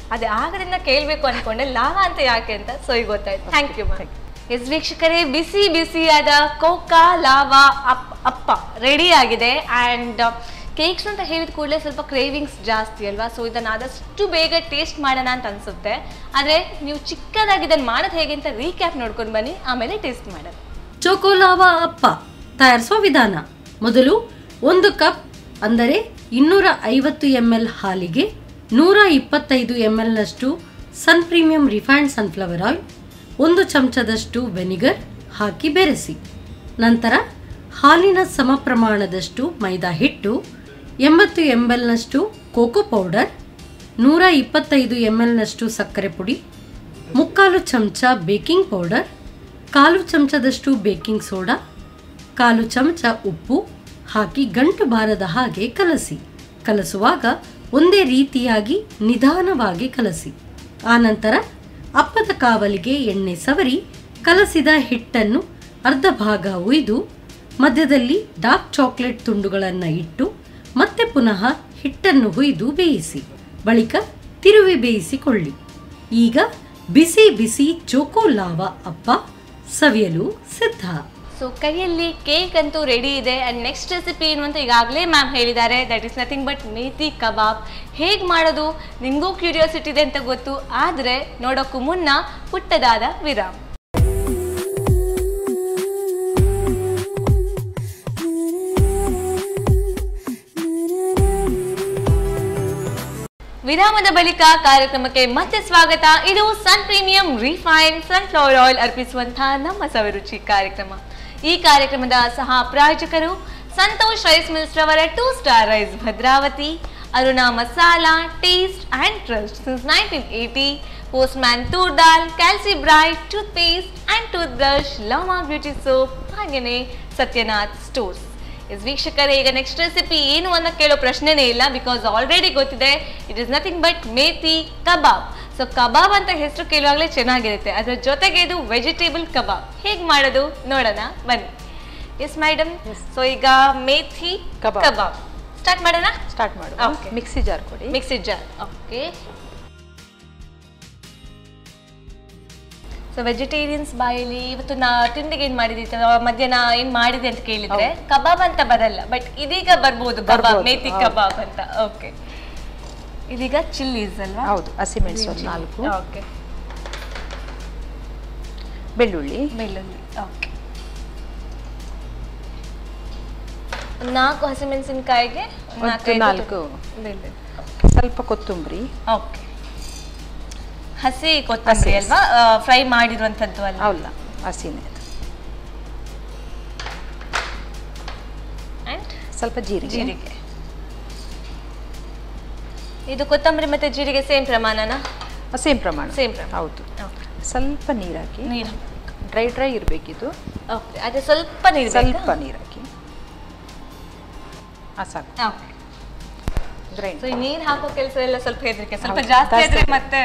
ಅದೇ ಆಗದಿಂದ ಕೇಳಬೇಕು ಅನ್ಕೊಂಡೆ ಲಾವಾ ಅಂತ ಯಾಕೆ ಅಂತ, ಸೊ ಈಗ ಗೊತ್ತಾಯ್ತು. Thank you ma'am. ಎಸ್ ವೀಕ್ಷಕರೇ, ಬಿಸಿ ಬಿಸಿಯಾದ ಕೋಕಾ ಲಾವಾ ಅಪ್ಪ ರೆಡಿ ಆಗಿದೆ. ಆ್ಯಂಡ್ ಕೇಕ್ಸ್ ಅಂತ ಹೇಳಿದ ಕೂಡಲೇ ಸ್ವಲ್ಪ ಕ್ರೇವಿಂಗ್ಸ್ ಜಾಸ್ತಿ ಅಲ್ವಾ, ಸೊ ಇದನ್ನು ಆದಷ್ಟು ಬೇಗ ಟೇಸ್ಟ್ ಮಾಡೋಣ ಅಂತ ಅನಿಸುತ್ತೆ. ಆದರೆ ನೀವು ಚಿಕ್ಕದಾಗಿ ಇದನ್ನು ಮಾಡೋದು ಹೇಗೆ ಅಂತ ರೀಕ್ಯಾಪ್ ನೋಡ್ಕೊಂಡು ಬನ್ನಿ, ಆಮೇಲೆ ಟೇಸ್ಟ್ ಮಾಡೋದು. ಚೋಕೋ ಲಾವಾ ಅಪ್ಪ ತಯಾರಿಸುವ ವಿಧಾನ. ಮೊದಲು 1 ಕಪ್ ಅಂದರೆ 250 ml ಹಾಲಿಗೆ 125 ml ನಷ್ಟು Sun Premium refined sunflower oil, 1 ಚಮಚದಷ್ಟು ವೆನಿಗರ್ ಹಾಕಿ ಬೆರೆಸಿ. ನಂತರ ಹಾಲಿನ ಸಮ ಪ್ರಮಾಣದಷ್ಟು ಮೈದಾ ಹಿಟ್ಟು, 80 ml ನಷ್ಟು ಕೋಕೋ ಪೌಡರ್, 125 ml ನಷ್ಟು ಸಕ್ಕರೆ ಪುಡಿ, 3/4 ಚಮಚ ಬೇಕಿಂಗ್ ಪೌಡರ್, 1/4 ಚಮಚದಷ್ಟು ಬೇಕಿಂಗ್ ಸೋಡಾ, 1/4 ಚಮಚ ಉಪ್ಪು ಹಾಕಿ ಗಂಟು ಬಾರದ ಹಾಗೆ ಕಲಸಿ. ಕಲಸುವಾಗ ಒಂದೇ ರೀತಿಯಾಗಿ ನಿಧಾನವಾಗಿ ಕಲಸಿ. ಆನಂತರ ಅಪ್ಪದ ಕಾವಲಿಗೆ ಎಣ್ಣೆ ಸವರಿ ಕಲಸಿದ ಹಿಟ್ಟನ್ನು ಅರ್ಧ ಭಾಗ ಉಯ್ದು ಮಧ್ಯದಲ್ಲಿ ಡಾರ್ಕ್ ಚಾಕ್ಲೇಟ್ ತುಂಡುಗಳನ್ನು ಇಟ್ಟು ಮತ್ತೆ ಪುನಃ ಹಿಟ್ಟನ್ನು ಹುಯ್ದು ಬೇಯಿಸಿ. ಬಳಿಕ ತಿರುವಿ ಬೇಯಿಸಿಕೊಳ್ಳಿ. ಈಗ ಬಿಸಿ ಬಿಸಿ ಚೋಕೋ ಲಾವಾ ಅಪ್ಪ ಸವಿಯಲು ಸಿದ್ಧ. ಸೊ ಕೈಯಲ್ಲಿ ಕೇಕ್ ಅಂತೂ ರೆಡಿ ಇದೆ. ಆ್ಯಂಡ್ ನೆಕ್ಸ್ಟ್ ರೆಸಿಪಿ ಏನು ಅಂತ ಈಗಾಗಲೇ ಮ್ಯಾಮ್ ಹೇಳಿದ್ದಾರೆ, that is nothing but methi kebab. ಹೇಗೆ ಮಾಡೋದು ನಿಮಗೂ ಕ್ಯೂರಿಯಾಸಿಟಿ ಇದೆ ಅಂತ ಗೊತ್ತು, ಆದರೆ ನೋಡೋಕ್ಕೂ ಮುನ್ನ ಪುಟ್ಟದಾದ ವಿರಾಮ. ವಿರಾಮದ ಬಳಿಕ ಕಾರ್ಯಕ್ರಮಕ್ಕೆ ಮತ್ತೆ ಸ್ವಾಗತ. ಇದು Sun Premium refined sunflower oil ಅರ್ಪಿಸುವಂತಹ ನಮ್ಮ ಸವಿರುಚಿ ಕಾರ್ಯಕ್ರಮ. ಈ ಕಾರ್ಯಕ್ರಮದ ಸಹ ಪ್ರಾಯೋಜಕರು ಸಂತೋಷ್ ರೈಸ್ ಮಿಲ್ಸ್ ರವರ 2 star rice Bhadravati, Aruna masala taste and trust since 1980, postman toor dal, ಕ್ಯಾಲ್ಸಿ bright toothpaste and toothbrush, ಲವಾ ಬ್ಯೂಟಿ ಸೋಪ್, ಹಾಗೆಯೇ ಸತ್ಯನಾಥ್ ಸ್ಟೋರ್ಸ್. ಎಸ್ ವೀಕ್ಷಕರೇ, ಈಗ ನೆಕ್ಸ್ಟ್ ರೆಸಿಪಿ ಏನು ಅಂತ ಕೇಳೋ ಪ್ರಶ್ನೆನೇ ಇಲ್ಲ, ಬಿಕಾಸ್ ಆಲ್ರೆಡಿ ಗೊತ್ತಿದೆ, it is nothing but methi kebab. So kebab ಅಂತ ಹೆಸರು ಕೇಳುವಾಗಲೇ ಚೆನ್ನಾಗಿರುತ್ತೆ, ಅದರ ಜೊತೆಗೆ ಇದು ವೆಜಿಟೇಬಲ್ ಕಬಾಬ್. ಹೇಗೆ ಮಾಡೋದು ನೋಡೋಣ ಬನ್ನಿ. ಎಸ್ ಮೇಡಮ್, ಸೊ ಈಗ ಮೇಥಿ ಕಬಾಬ್ ಸ್ಟಾರ್ಟ್ ಮಾಡೋಣ. ಸ್ಟಾರ್ಟ್ ಮಾಡು. ಮಿಕ್ಸಿ ಜಾರ್ ಕೊಡಿ. Mixie jar, okay. So vegetarians ಬಾಯಲ್ಲಿ ಇವತ್ತು ತಿಂಡಿಗೆ ಏನ್ ಮಾಡಿದ್ದೆ, ಮಧ್ಯಾಹ್ನ ಏನ್ ಮಾಡಿದೆ ಅಂತ ಕೇಳಿದ್ರೆ ಕಬಾಬ್ ಅಂತ ಬರಲ್ಲ, ಬಟ್ ಇದೀಗ ಬರ್ಬೋದು ಕಬಾಬ್, ಮೇಥಿ ಕಬಾಬ್ ಅಂತ. ಓಕೆ, ಇದೀಗ ಚಿಲ್ಲೀಸ್ ಅಲ್ವಾ? ಹೌದು, ಹಸಿಮೆಣಸು 4, ಓಕೆ, ಬೆಳ್ಳುಳ್ಳಿ, ಓಕೆ, 4 ಹಸಿಮೆಣಸಿನಕಾಯಿಗೆ 4 ಬೆಳ್ಳುಳ್ಳಿ, ಸ್ವಲ್ಪ ಕೊತ್ತಂಬರಿ. ಓಕೆ, ಹಸಿ ಕೊತ್ತಂಬರಿ ಅಲ್ವಾ, ಫ್ರೈ ಮಾಡಿರುವಂತದ್ದು ಅಲ್ಲ? ಅಲ್ಲ, ಹಸಿನೇ. ಅಂಡ್ ಸ್ವಲ್ಪ ಜೀರಿಗೆ. ಇದು ಕೊತ್ತಂಬರಿ ಮತ್ತೆ ಜೀರಿಗೆ ಸೇಮ್ ಪ್ರಮಾಣನಾ? ಸೇಮ್ ಪ್ರಮಾಣ. ಹೌದು. ಸ್ವಲ್ಪ ನೀರು ಹಾಕಿ, ನೀರು ಡ್ರೈ ಇರಬೇಕಿದು. ಓಕೆ, ಅದೇ ಸ್ವಲ್ಪ ನೀರು, ಸ್ವಲ್ಪ ನೀರು ಹಾಕಿ ಸಾಕು. Okay, grind. ಸೊ ಈ ನೀರು ಹಾಕೋ ಕೆಲಸ ಎಲ್ಲ ಸ್ವಲ್ಪ ಹೆದರಿಕೆ, ಸ್ವಲ್ಪ ಜಾಸ್ತಿ ಆದ್ರೆ ಮತ್ತೆ.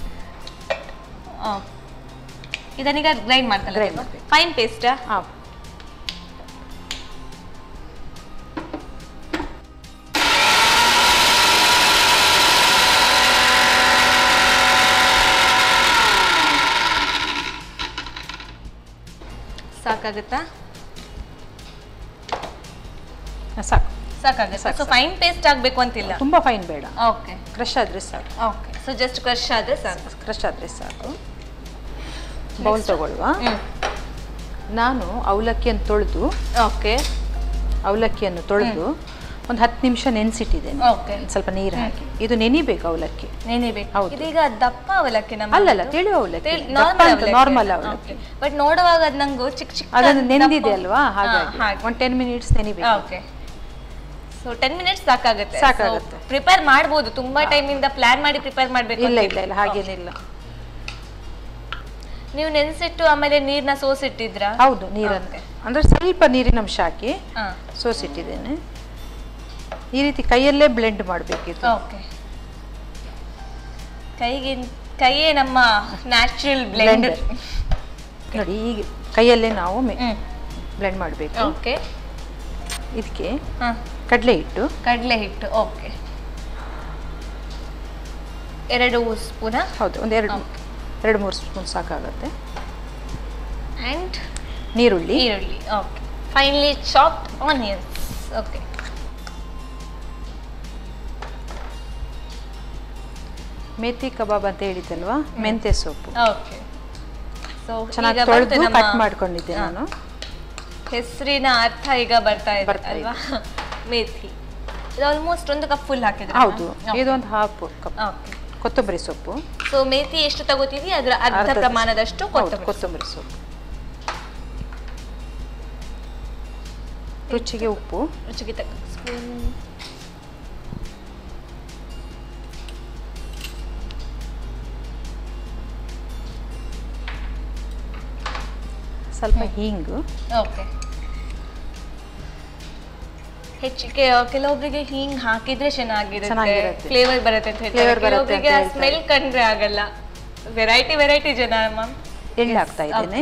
ಇದನ್ನೀಗ ಗ್ರೈಂಡ್ ಮಾಡ್ತಾರೆ, ಫೈನ್ ಪೇಸ್ಟ್. ಸಾಕಾಗುತ್ತಾ? ಸಾಕು, ಸಾಕಾಗುತ್ತೆ. ಸೊ ಫೈನ್ ಪೇಸ್ಟ್ ಆಗಬೇಕು ಅಂತಿಲ್ಲ, ತುಂಬಾ ಫೈನ್ ಬೇಡ. ಓಕೆ, ಕ್ರಶ್ ಆದ್ರೆ ಸಾಕು. ಓಕೆ, ಸೊ ಜಸ್ಟ್ ಕ್ರಶ್ ಆದ್ರೆ ಸಾಕು. ಕ್ರಶ್ ಆದ್ರೆ ಸಾಕು. ಬೌಲ್ ತಗೊಳ್ಳುವ. ನಾನು ಅವಲಕ್ಕಿಯನ್ನು ತೊಳೆದು, ಓಕೆ, ಅವಲಕ್ಕಿಯನ್ನು ತೊಳೆದು ಒಂದು 10 ನಿಮಿಷ ನೆನೆಸಿಟ್ಟಿದ್ದೇನೆ. ಓಕೆ, ಸ್ವಲ್ಪ ನೀರು ಹಾಕಿ. ಇದು ನೆನಿಬೇಕು ಅವಲಕ್ಕಿ, ನೆನಿಬೇಕು. ಹೌದು. ಇದೀಗ ದಪ್ಪ ಅವಲಕ್ಕಿ ನಮ್ಮ ಅಲ್ಲಲ್ಲ, ತೆಳು ಅವಲಕ್ಕಿ, ನಾರ್ಮಲ್ ಅವಲಕ್ಕಿ. ಬಟ್ ನೋಡುವಾಗ ಅದು ನಂಗೆ ಚಿಕ್ಕ ಚಿಕ್ಕ ಅದನ್ನು ನೆಂದಿದೆ ಅಲ್ವಾ, ಹಾಗಾಗಿ ಒಂದು 10 ಮಿನಿಟ್ಸ್ ನೆನಿಬೇಕು. ಓಕೆ, ಸೊ 10 ಮಿನಿಟ್ಸ್ ಸಾಕಾಗುತ್ತೆ. ಸಾಕಾಗುತ್ತೆ. ಪ್ರಿಪೇರ್ ಮಾಡಬಹುದು, ತುಂಬಾ ಟೈಮ್ ಇಂದ ಪ್ಲಾನ್ ಮಾಡಿ ಪ್ರಿಪೇರ್ ಮಾಡಬೇಕು. ಇಲ್ಲ ಇಲ್ಲ ಇಲ್ಲ, ಹಾಗೇನಿಲ್ಲ. ನೀವು ನೆನೆಸಿಟ್ಟು ಆಮೇಲೆ ನೀರನ್ನ ಸೋಸಿಟ್ಟಿದ್ರಾ? ಹೌದು, ನೀರನ್ನು ಅಂದ್ರೆ ಸ್ವಲ್ಪ ನೀರಿನ ಅಂಶ ಹಾಕಿ ಸೋಸಿಟ್ಟಿದ್ದೇನೆ. ಈ ರೀತಿ ಕೈಯಲ್ಲೇ ಬ್ಲೆಂಡ್ ಮಾಡಬೇಕಿತ್ತು. ಓಕೆ, ಕೈಯೇ ನಮ್ಮ ನ್ಯಾಚುರಲ್ ಬ್ಲೆಂಡರ್. ನೋಡಿ, ಈಗ ಕೈಯಲ್ಲೇ ನಾವು ಬ್ಲೆಂಡ್ ಮಾಡಬೇಕು. ಓಕೆ, ಇದಕ್ಕೆ ಕಡಲೆ ಹಿಟ್ಟು. ಕಡಲೆ ಹಿಟ್ಟು, ಓಕೆ, 2 ಸ್ಪೂನ್. ಹೌದು, ಒಂದು 2-3 ಸ್ಪೂನ್ ಸಾಕಾಗುತ್ತೆ. ಆ್ಯಂಡ್ ನೀರುಳ್ಳಿ. Okay. Finely chopped onions. Okay. Methi kebab ಅಂತ ಹೇಳಿದ್ದಲ್ವಾ, ಮೆಂತ್ಯ ಸೊಪ್ಪು. ಓಕೆ. ಸೊ ಚೆನ್ನಾಗಿ ತೊಳೆದು ಕಟ್ ಮಾಡ್ಕೊಂಡಿದ್ದೆ ನಾನು. ಹೆಸರಿನ ಅರ್ಥ ಈಗ ಬರ್ತಾ ಇದೆ ಅಲ್ವಾ? ಮೇಥಿ. ಇದು ಆಲ್ಮೋಸ್ಟ್ 1 ಕಪ್ ಫುಲ್ ಹಾಕಿದ್ರೆ. ಹೌದು, ಇದೊಂದು 1/2 ಕಪ್ ಕೊತ್ತಂಬರಿ ಸೊಪ್ಪು. ಸೊ ಮೇಥಿ ಎಷ್ಟು ತಗೋತೀವಿ ಅದರ ಅರ್ಧ ಪ್ರಮಾಣದಷ್ಟು ಕೊತ್ತಂಬರಿ ಸೊಪ್ಪು. ರುಚಿಗೆ ಉಪ್ಪು. ರುಚಿಗೆ ತಕ್ಕ ಸ್ಪೂನ್. ಸ್ವಲ್ಪ ಹೀಂಗು. ಓಕೆ. ಹೆಚ್ಚಿಗೆ ಕೆಲವೊಬ್ಬರಿಗೆ ಹಿಂಗ್ ಹಾಕಿದ್ರೆ ಚೆನ್ನಾಗಿರುತ್ತೆ, ಫ್ಲೇವರ್ ಬರುತ್ತೆ ಅಂತ ಹೇಳ್ತಾರೆ. ಕೆಲವೊಬ್ಬರಿಗೆ ಆ ಸ್ಮೆಲ್ ಕಂಡ್ರೆ ಆಗಲ್ಲ. ವೆರೈಟಿ ಜನ. ಮ್ಯಾಮ್ ಎಣ್ಣೆ ಹಾಕ್ತಾ ಇದ್ದೇನೆ.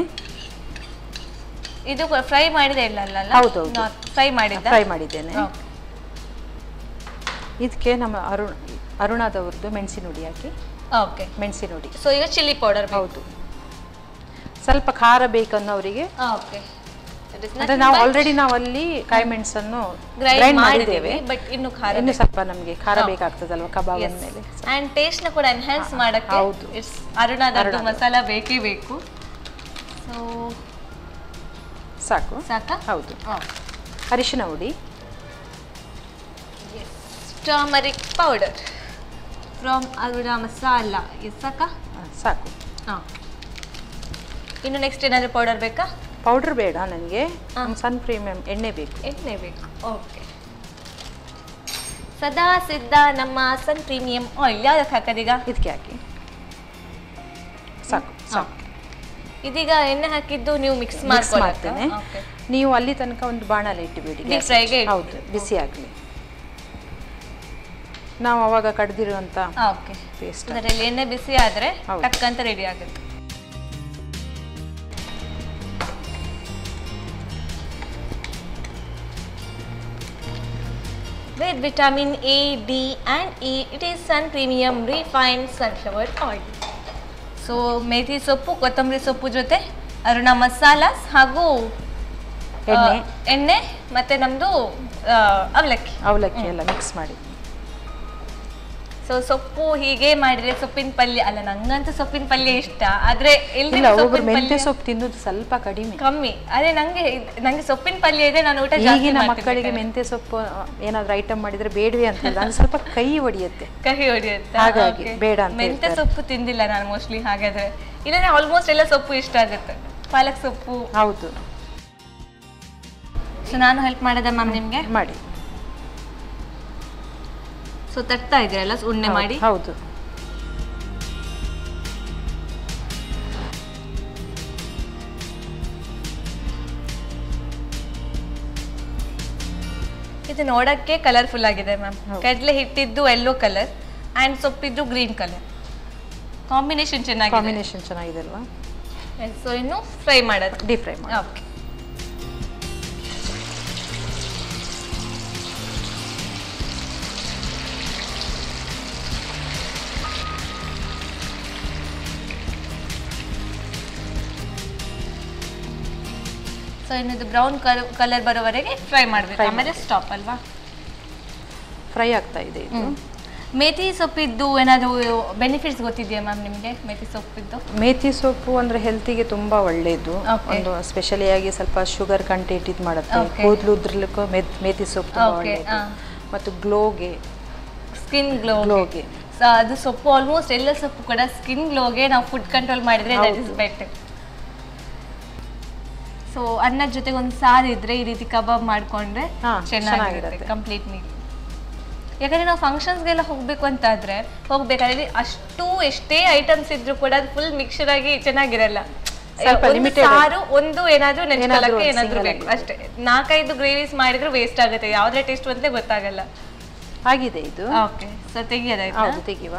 ಇದು ಫ್ರೈ ಮಾಡಿದ ಎಳ್ಳ ಅಲ್ಲ? ಹೌದು, ಫ್ರೈ ಮಾಡಿದ್ದೇನೆ. ಇದಕ್ಕೆ ನಮ್ಮ ಅರುಣಾದವ್ರದ್ದು ಮೆಣಸಿನ ಹುಡಿ ಹಾಕಿ. ಓಕೆ, ಮೆಣಸಿನ ಹುಡಿ. ಸೊ ಈಗ ಚಿಲ್ಲಿ ಪೌಡರ್. ಹೌದು, ಸ್ವಲ್ಪ ಖಾರ ಬೇಕನ್ನೋರಿಗೆ. ಓಕೆ. ಅಂದ್ರೆ ನಾವು ಆಲ್ರೆಡಿ ಅಲ್ಲಿ ಕಾಯಿ ಮೆಣಸನ್ನು ಗ್ರೈಂಡ್ ಮಾಡಿದ್ದೇವೆ, ಬಟ್ ಇನ್ನು ಸ್ವಲ್ಪ ನಮಗೆ ಖಾರ ಬೇಕಾಗ್ತದಲ್ವಾ ಕಬಾಬ್ ಮೇಲೆ. ಅಂಡ್ ಟೇಸ್ಟ್ ನ ಕೂಡ ಎನ್ಹಾನ್ಸ್ ಮಾಡಕ್ಕೆ. ಹೌದು, ಅರುಣಾದವ್ರದ್ದು ಮಸಾಲ ಬೇಕೇ ಬೇಕು. ಸೊ ಸಾಕಾ? ಹೌದು. ಅರಿಶಿನ ಹುಡಿ. Turmeric powder from Aruna masala. ಸಾಕಾ? ಸಾಕು. ಇನ್ನು ನೆಕ್ಸ್ಟ್ ಏನಾದರೂ ಪೌಡರ್ ಬೇಕಾ? ಪೌಡರ್ ಬೇಡ ನನಗೆ, ಸನ್ ಪ್ರೀಮಿಯಂ ಎಣ್ಣೆ ಬೇಕು. ಓಕೆ. ಸದಾ ಸಿದ್ಧ ನಮ್ಮ ಸನ್ ಪ್ರೀಮಿಯಂ ಆಯಿಲ್. ಯಾವ್ದಕ್ಕೆ ಹಾಕೋದೀಗ? ಇದಕ್ಕೆ ಹಾಕಿ. ಸಾಕು. ಇದೀಗ ಎಣ್ಣೆ ಹಾಕಿದ್ದು ನೀವು ಮಿಕ್ಸ್ ಮಾಡ್ಕೊಳ್ತೇನೆ. ನೀವು ಅಲ್ಲಿ ತನಕ ಒಂದು ಬಾಣಲೆ ಇಟ್ಟುಬಿಡಿ. ಹೌದು, ಬಿಸಿ ಆಗಲಿ. ನಾವು ಅವಾಗ ಕಡ್ದಿರುವಂತ ಪೇಸ್ಟ್ ಅದರಲ್ಲಿ ಎಣ್ಣೆ ಬಿಸಿ ಆದ್ರೆ ಟಕ್ಕಂತ ರೆಡಿ ಆಗುತ್ತೆ. With vitamin A, D and E, it is Sun Premium Refined Sunflower Oil. So ಮೇಥಿ ಸೊಪ್ಪು, ಕೊತ್ತಂಬರಿ ಸೊಪ್ಪು ಜೊತೆ ಅರುಣಾ ಮಸಾಲಾಸ್ ಹಾಗೂ ಎಣ್ಣೆ ಮತ್ತೆ ನಮ್ದು ಅವಲಕ್ಕಿ ಎಲ್ಲ ಮಿಕ್ಸ್ ಮಾಡಿ. ಸೊ ಸೊಪ್ಪು ಹೀಗೆ ಮಾಡಿದ್ರೆ ಸೊಪ್ಪಿನ ಪಲ್ಯ ಅಲ್ಲ, ನಂಗಂತೂ ಸೊಪ್ಪಿನ ಪಲ್ಯ ಇಷ್ಟ. ಆದ್ರೆ ಮೆಂತ್ಯ ಸೊಪ್ಪು ತಿನ್ನೋದು ಸ್ವಲ್ಪ ಕಮ್ಮಿ. ಅದೇ ನಂಗೆ ಸೊಪ್ಪಿನ ಪಲ್ಯ ಇದೆ, ನಾನು ಊಟ ಈಗಿನ ಮಕ್ಕಳಿಗೆ ಮೆಂತ್ಯ ಸೊಪ್ಪು ಏನಾದ್ರು ಐಟಮ್ ಮಾಡಿದ್ರೆ ಬೇಡವೇ ಅಂತ ಅಂದ್ರೆ ಸ್ವಲ್ಪ ಕಹಿ ಹೊಡಿಯುತ್ತೆ. ಹಾಗಾಗಿ ಬೇಡ ಅಂತ. ಮೆಂತ್ಯ ಸೊಪ್ಪು ತಿಂದಿಲ್ಲ ನಾನು ಮೋಸ್ಟ್ಲಿ. ಹಾಗಾದ್ರೆ ಇಲ್ಲೇ ಆಲ್ಮೋಸ್ಟ್ ಎಲ್ಲ ಸೊಪ್ಪು ಇಷ್ಟ ಆಗುತ್ತೆ. ಪಾಲಕ್ ಸೊಪ್ಪು. ಹೌದು. ಸೊ ನಾನು ಹೆಲ್ಪ್ ಮಾಡೋದ ಮ್ಯಾಮ್ ನಿಮ್ಗೆ? ಮಾಡಿ. ಸೊ ತಟ್ತಾ ಇದ್ದೀರಲ್ಲ ಉಣ್ಣೆ ಮಾಡಿ? ಹೌದು. ಇದು ನೋಡಕ್ಕೆ ಕಲರ್ಫುಲ್ ಆಗಿದೆ ಮ್ಯಾಮ್. ಕಡಲೆ ಹಿಟ್ಟಿದ್ದು ಯೆಲ್ಲೋ ಕಲರ್ ಅಂಡ್ ಸೊಪ್ಪಿದ್ದು ಗ್ರೀನ್ ಕಲರ್. ಕಾಂಬಿನೇಷನ್ ಚೆನ್ನಾಗಿದೆ ಅಲ್ವಾ? ಸೊ ಇನ್ನು ಫ್ರೈ ಮಾಡೋದು, ಡೀಪ್ ಫ್ರೈ ಮಾಡಿ. ಓಕೆ. ಸೊ ಇನ್ನೊಂದು ಬ್ರೌನ್ ಕಲರ್ ಬರೋವರೆಗೆ ಫ್ರೈ ಮಾಡಬೇಕು, ಆಮೇಲೆ ಸ್ಟಾಪ್ ಅಲ್ವಾ? ಫ್ರೈ ಆಗ್ತಾ ಇದೆ ಇದು. ಮೇಥಿ ಸೊಪ್ಪಿದ್ದು ಏನಾದರೂ ಬೆನಿಫಿಟ್ಸ್ ಗೊತ್ತಿದೆಯಾ ಮ್ಯಾಮ್ ನಿಮಗೆ? ಮೇಥಿ ಸೊಪ್ಪು ಅಂದ್ರೆ ಹೆಲ್ತಿಗೆ ತುಂಬಾ ಒಳ್ಳೆಯದು. ಒಂದು ಸ್ಪೆಷಲಿ ಆಗಿ ಸ್ವಲ್ಪ ಶುಗರ್ ಕಂಟೆಂಟ್ ಇದು ಮಾಡುತ್ತೆ. ಕೂದಲು ಉದ್ರಲಿಕ್ಕೂ ಮೇಥಿ ಸೊಪ್ಪು ಒಳ್ಳೆಯದು. ಮತ್ತು ಸ್ಕಿನ್ ಗ್ಲೋಗೆ ಅದು ಸೊಪ್ಪು ಆಲ್ಮೋಸ್ಟ್ ಎಲ್ಲ ಸೊಪ್ಪು ಕೂಡ ಸ್ಕಿನ್ ಗ್ಲೋಗೆ ನಾವು ಫುಡ್ ಕಂಟ್ರೋಲ್ ಮಾಡಿದ್ರೆ ದಟ್ ಇಸ್ ಬೆಟರ್. ಸೊ ಅನ್ನದ ಜೊತೆಗೆ ಒಂದು ಸಾರು ಇದ್ರೆ ಈ ರೀತಿ ಕಬಾಬ್ ಮಾಡ್ಕೊಂಡ್ರೆ ಚೆನ್ನಾಗಿರುತ್ತೆ ಕಂಪ್ಲೀಟ್ ಮೀಲ್. ಯಾಕಂದ್ರೆ ನಾವು ಫಂಕ್ಷನ್ಸ್ಗೆಲ್ಲ ಹೋಗ್ಬೇಕು ಅಂತಾದ್ರೆ ಹೋಗ್ಬೇಕಾದ್ರೆ ಎಷ್ಟೇ ಐಟಮ್ಸ್ ಇದ್ರು ಕೂಡ ಅದು ಫುಲ್ ಮಿಕ್ಸರ್ ಆಗಿ ಚೆನ್ನಾಗಿರಲ್ಲ. ಸಾರು ಒಂದು ಏನಾದ್ರೂ ನೆಚ್ಕೊಳ್ಳಕ್ಕೆ ಏನಾದ್ರೂ ಬೇಕು ಅಷ್ಟೇ. 4-5 ಗ್ರೇವೀಸ್ ಮಾಡಿದ್ರು ವೇಸ್ಟ್ ಆಗುತ್ತೆ, ಯಾವ್ದೇ ಟೇಸ್ಟ್ ಅಂತ ಗೊತ್ತಾಗಲ್ಲ. ಆಗಿದೆ ಇದು. ಓಕೆ, ಸೊ ತೆಗಿಯೋದಾಯ್ತು? ಹೌದು, ತೆಗಿವಾ.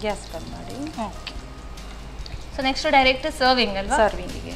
ಗ್ಯಾಸ್ ಬಂದ್ ಮಾಡಿ. Okay. So next direct serving ಅಲ್ವಾ? ಸರ್ವಿಂಗಿಗೆ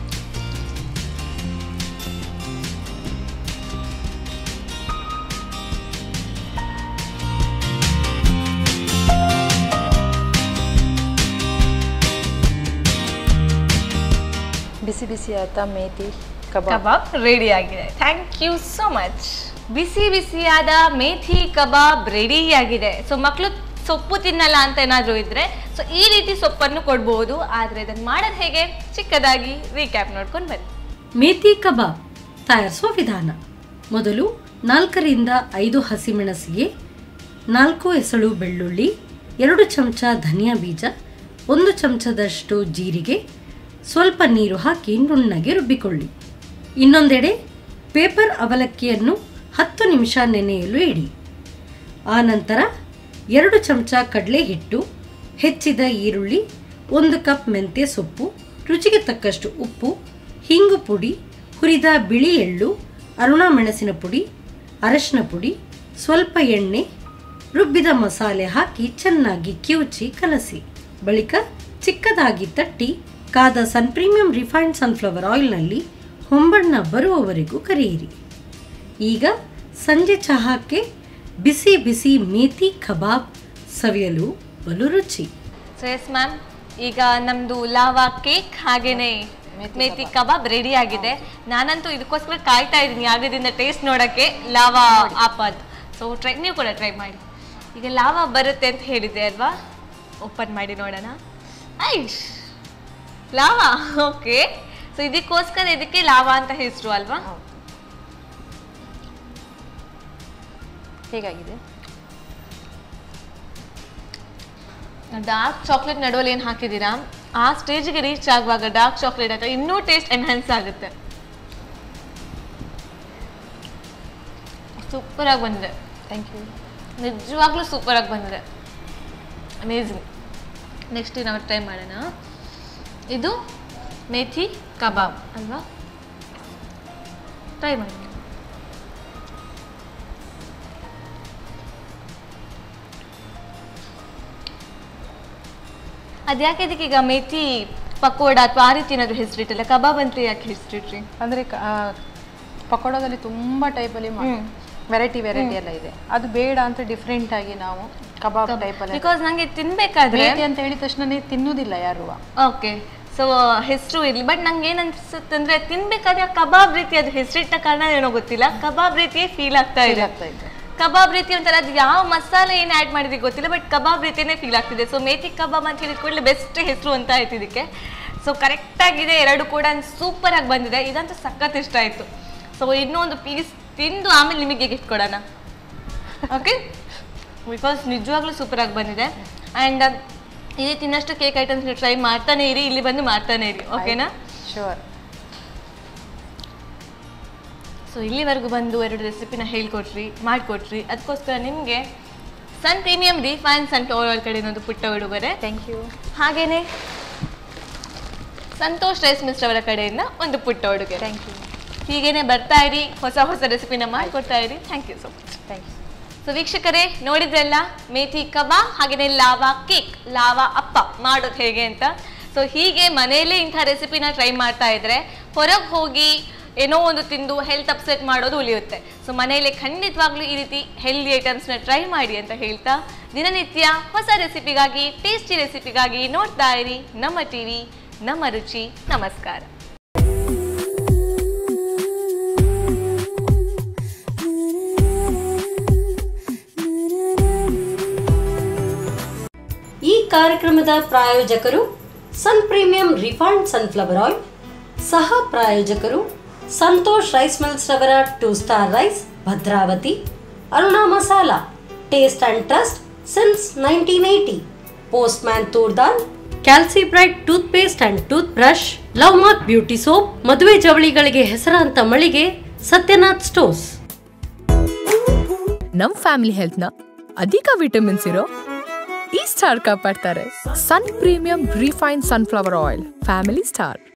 ಬಿಸಿ ಬಿಸಿಯಾದ ಮೇಥಿ ಕಬಾಬ್ ರೆಡಿ ಆಗಿದೆ. Thank you so much. ಬಿಸಿ ಬಿಸಿಯಾದ ಮೇಥಿ ಕಬಾಬ್ ರೆಡಿ ಆಗಿದೆ. ಸೊ ಮಕ್ಕಳು ಸೊಪ್ಪು ತಿನ್ನಲ್ಲ ಅಂತ ಏನಾದರೂ ಇದ್ರೆ ಸೊ ಈ ರೀತಿ ಸೊಪ್ಪನ್ನು ಕೊಡ್ಬೋದು. ಆದರೆ ಇದನ್ನು ಮಾಡೋದು ಹೇಗೆ ಚಿಕ್ಕದಾಗಿ ರೀಕ್ಯಾಪ್ ನೋಡ್ಕೊಂಡು ಬನ್ನಿ. ಮೇಥಿ ಕಬಾಬ್ ತಯಾರಿಸುವ ವಿಧಾನ. ಮೊದಲು 4 ರಿಂದ 5 ಹಸಿಮೆಣಸಿಗೆ, 4 ಎಸಳು ಬೆಳ್ಳುಳ್ಳಿ, 2 ಚಮಚ ಧನಿಯಾ ಬೀಜ, 1 ಚಮಚದಷ್ಟು ಜೀರಿಗೆ, ಸ್ವಲ್ಪ ನೀರು ಹಾಕಿ ನುಣ್ಣಗೆ ರುಬ್ಬಿಕೊಳ್ಳಿ. ಇನ್ನೊಂದೆಡೆ ಪೇಪರ್ ಅವಲಕ್ಕಿಯನ್ನು 10 ನಿಮಿಷ ನೆನೆಯಲು ಇಡಿ. ಆನಂತರ 2 ಚಮಚ ಕಡಲೆ ಹಿಟ್ಟು, ಹೆಚ್ಚಿದ ಈರುಳ್ಳಿ, 1 ಕಪ್ ಮೆಂತ್ಯ ಸೊಪ್ಪು, ರುಚಿಗೆ ತಕ್ಕಷ್ಟು ಉಪ್ಪು, ಹಿಂಗು ಪುಡಿ, ಹುರಿದ ಬಿಳಿ ಎಳ್ಳು, ಅರುಣ ಮೆಣಸಿನ ಪುಡಿ, ಅರಶಿನ ಪುಡಿ, ಸ್ವಲ್ಪ ಎಣ್ಣೆ, ರುಬ್ಬಿದ ಮಸಾಲೆ ಹಾಕಿ ಚೆನ್ನಾಗಿ ಕಿವುಚಿ ಕಲಸಿ. ಬಳಿಕ ಚಿಕ್ಕದಾಗಿ ತಟ್ಟಿ ಕಾದ ಸನ್ ಪ್ರೀಮಿಯಂ ರಿಫೈನ್ಡ್ ಸನ್ಫ್ಲವರ್ ಆಯಿಲ್ನಲ್ಲಿ ಹೊಂಬಣ್ಣ ಬರುವವರೆಗೂ ಕರಿಯಿರಿ. ಈಗ ಸಂಜೆ ಚಹಾಕ್ಕೆ ಬಿಸಿ ಬಿಸಿ ಮೇಥಿ ಕಬಾಬ್ ಸವಿಯಲು ಬಲು ರುಚಿ. ಸೊ ಎಸ್ ಮ್ಯಾಮ್, ಈಗ ನಮ್ಮದು ಲಾವಾ ಕೇಕ್ ಹಾಗೇನೆ ಮೇಥಿ ಕಬಾಬ್ ರೆಡಿ ಆಗಿದೆ. ನಾನಂತೂ ಇದಕ್ಕೋಸ್ಕರ ಕಾಯ್ತಾ ಇದ್ದೀನಿ ಆಗದಿಂದ ಟೇಸ್ಟ್ ನೋಡೋಕ್ಕೆ ಲಾವಾ ಆಪದ್. ಸೊ ನೀವು ಕೂಡ ಟ್ರೈ ಮಾಡಿ. ಈಗ ಲಾವಾ ಬರುತ್ತೆ ಅಂತ ಹೇಳಿದ್ದೆ ಅಲ್ವಾ? ಓಪನ್ ಮಾಡಿ ನೋಡೋಣ. ಐಶ್ ಲಾವಾ. ಓಕೆ. ಸೊ ಇದಕ್ಕೋಸ್ಕರ ಇದಕ್ಕೆ ಲಾವಾ ಅಂತ ಹೆಸರು ಅಲ್ವಾ? ಹೇಗಾಗಿದೆ? ಡಾರ್ಕ್ ಚಾಕ್ಲೇಟ್ ನಡುವಲ್ಲಿ ಏನು ಹಾಕಿದ್ದೀರಾ ಆ ಸ್ಟೇಜ್ಗೆ ರೀಚ್ ಆಗುವಾಗ ಡಾರ್ಕ್ ಚಾಕ್ಲೇಟ್ ಅಥವಾ ಇನ್ನೂ ಟೇಸ್ಟ್ ಎನ್ಹಾನ್ಸ್ ಆಗುತ್ತೆ. ಸೂಪರಾಗಿ ಬಂದಿದೆ. Thank you. ನಿಜವಾಗ್ಲೂ ಸೂಪರಾಗಿ ಬಂದಿದೆ. ಅಮೇಝಿಂಗ್. ನೆಕ್ಸ್ಟ್ ನಾವು ಟ್ರೈ ಮಾಡೋಣ. ಇದು ಮೇಥಿ ಕಬಾಬ್ ಅಲ್ವಾ? ಟ್ರೈ ಮಾಡಿ. ಅದ್ಯಾಕೆ ಇದಕ್ಕೆ ಈಗ ಮೇಥಿ ಪಕೋಡ ಅಥವಾ ಆ ರೀತಿ ಏನಾದರೂ ಹೆಸರಿಟ್ಟಿಲ್ಲ? ಕಬಾಬ್ ಅಂತ ಯಾಕೆ ಹೆಸರಿಟ್ರಿ? ಅಂದರೆ ಪಕೋಡದಲ್ಲಿ ತುಂಬ ಟೈಪಲ್ಲಿ ವೆರೈಟಿ ಎಲ್ಲ ಇದೆ. ಅದು ಬೇಡ ಅಂತ ಡಿಫ್ರೆಂಟ್ ಆಗಿ ನಾವು ಕಬಾಬ್ ಟೈಪಲ್ಲಿ, ಬಿಕಾಸ್ ನನಗೆ ತಿನ್ಬೇಕಾದ್ರೆ ಮೇಥಿ ಅಂತ ಹೇಳಿದ ತಕ್ಷಣ ತಿನ್ನೋದಿಲ್ಲ ಯಾರು. ಓಕೆ. ಸೊ ಹೆಸರು ಇರಲಿ, ಬಟ್ ನಂಗೆ ಏನು ಅನ್ಸುತ್ತೆ ಅಂದರೆ ತಿನ್ಬೇಕಾದ್ರೆ ಕಬಾಬ್ ರೀತಿ ಅದು ಹೆಸರಿಟ್ಟ ಕಾರಣ ಏನೋ ಗೊತ್ತಿಲ್ಲ, ಕಬಾಬ್ ರೀತಿಯೇ ಫೀಲ್ ಆಗ್ತಾ ಇದೆ. ಕಬಾಬ್ ರೀತಿ ಒಂಥರ ಅದು ಯಾವ ಮಸಾಲೆ ಏನು ಆ್ಯಡ್ ಮಾಡಿದ್ವಿ ಗೊತ್ತಿಲ್ಲ, ಬಟ್ ಕಬಾಬ್ ರೀತಿಯೇ ಫೀಲ್ ಆಗ್ತಿದೆ. ಸೊ ಮೇಥಿ ಕಬಾಬ್ ಅಂತ ಹೇಳಿದ ಕೂಡಲೇ ಬೆಸ್ಟ್ ಹೆಸರು ಅಂತ ಆಯ್ತು ಇದಕ್ಕೆ. ಸೊ ಕರೆಕ್ಟಾಗಿದೆ, ಎರಡು ಕೂಡ ಸೂಪರಾಗಿ ಬಂದಿದೆ. ಇದಂತೂ ಸಖತ್ ಇಷ್ಟ ಆಯಿತು. ಸೊ ಇನ್ನೊಂದು ಪೀಸ್ ತಿಂದು ಆಮೇಲೆ ನಿಮಗೆ ಗಿಫ್ಟ್ ಕೊಡೋಣ. ಓಕೆ, ಬಿಕಾಸ್ ನಿಜವಾಗ್ಲೂ ಸೂಪರಾಗಿ ಬಂದಿದೆ. ಆ್ಯಂಡ್ ಈ ರೀತಿ ಇನ್ನಷ್ಟು ಕೇಕ್ ಐಟಮ್ಸ್ ನೀವು ಟ್ರೈ ಮಾಡ್ತಾನೆ ಇರಿ, ಇಲ್ಲಿ ಬಂದು ಮಾಡ್ತಾನೆ ಇರಿ. ಓಕೆನಾ? ಶೋರ್. ಸೊ ಇಲ್ಲಿವರೆಗೂ ಬಂದು 2 ರೆಸಿಪಿನ ಮಾಡಿಕೊಟ್ರಿ. ಅದಕ್ಕೋಸ್ಕರ ನಿಮಗೆ Sun Premium refine sunflower oil ಕಡೆ ಒಂದು ಪುಟ್ಟ ಉಡುಗೊರೆ. Thank you. ಹಾಗೇನೆ ಸಂತೋಷ್ ರೈಸ್ ಮಿಲ್ಸ್ ಅವರ ಕಡೆಯಿಂದ ಒಂದು ಪುಟ್ಟ ಉಡುಗೊರೆ. Thank you. ಹೀಗೇನೆ ಬರ್ತಾ ಇರಿ, ಹೊಸ ರೆಸಿಪಿನ ಮಾಡಿಕೊಡ್ತಾ ಇರಿ. Thank you so much. Thank you. So ವೀಕ್ಷಕರೇ, ನೋಡಿದ್ರಲ್ಲ ಮೇಥಿ ಕಬಾಬ್ ಹಾಗೆಯೇ ಲಾವಾ ಕೇಕ್, ಲಾವಾ ಅಪ್ಪ ಮಾಡೋದು ಹೇಗೆ ಅಂತ. ಸೊ ಹೀಗೆ ಮನೆಯಲ್ಲೇ ಇಂಥ ರೆಸಿಪಿನ ಟ್ರೈ ಮಾಡ್ತಾ ಇದ್ರೆ ಹೊರಗೆ ಹೋಗಿ ಏನೋ ಒಂದು ತಿಂದು ಹೆಲ್ತ್ ಅಪ್ಸೆಟ್ ಮಾಡೋದು ಉಳಿಯುತ್ತೆ. ಸೊ ಮನೆಯಲ್ಲೇ ಖಂಡಿತವಾಗ್ಲೂ ಈ ರೀತಿ ಹೆಲ್ದಿ ಐಟಮ್ಸ್ನ ಟ್ರೈ ಮಾಡಿ ಅಂತ ಹೇಳ್ತಾ, ದಿನನಿತ್ಯ ಹೊಸ ರೆಸಿಪಿಗಾಗಿ, ಟೇಸ್ಟಿ ರೆಸಿಪಿಗಾಗಿ ನೋಡ್ತಾ ಇರಿ ನಮ್ಮ ಟಿವಿ, ನಮ್ಮ ರುಚಿ. ನಮಸ್ಕಾರ. ಈ ಕಾರ್ಯಕ್ರಮದ ಪ್ರಾಯೋಜಕರು Sun Premium refined sunflower oil, ಸಹ ಪ್ರಾಯೋಜಕರು ಸಂತೋಷ್ ರೈಸ್ ಮಿಲ್ಸ್ ರವರ 2 star rice, Bhadravati, Aruna masala, taste and trust since 1980, postman toor dal, Calcibright toothpaste and toothbrush, love mark beauty soap, ಮದುವೆ ಜವಳಿಗಳಿಗೆ ಹೆಸರಾಂತ ಮಳಿಗೆ ಸತ್ಯನಾಥ್ ಸ್ಟೋರ್ಸ್. ನಮ್ ಫ್ಯಾಮಿಲಿ ಹೆಲ್ತ್ ನ ಅಧಿಕ ವಿಟಮಿನ್ಸ್ ಇರೋ ಈ ಸ್ಟಾರ್ ಕಾಪಾಡ್ತಾರೆ. Sun Premium refine sunflower oil, family star.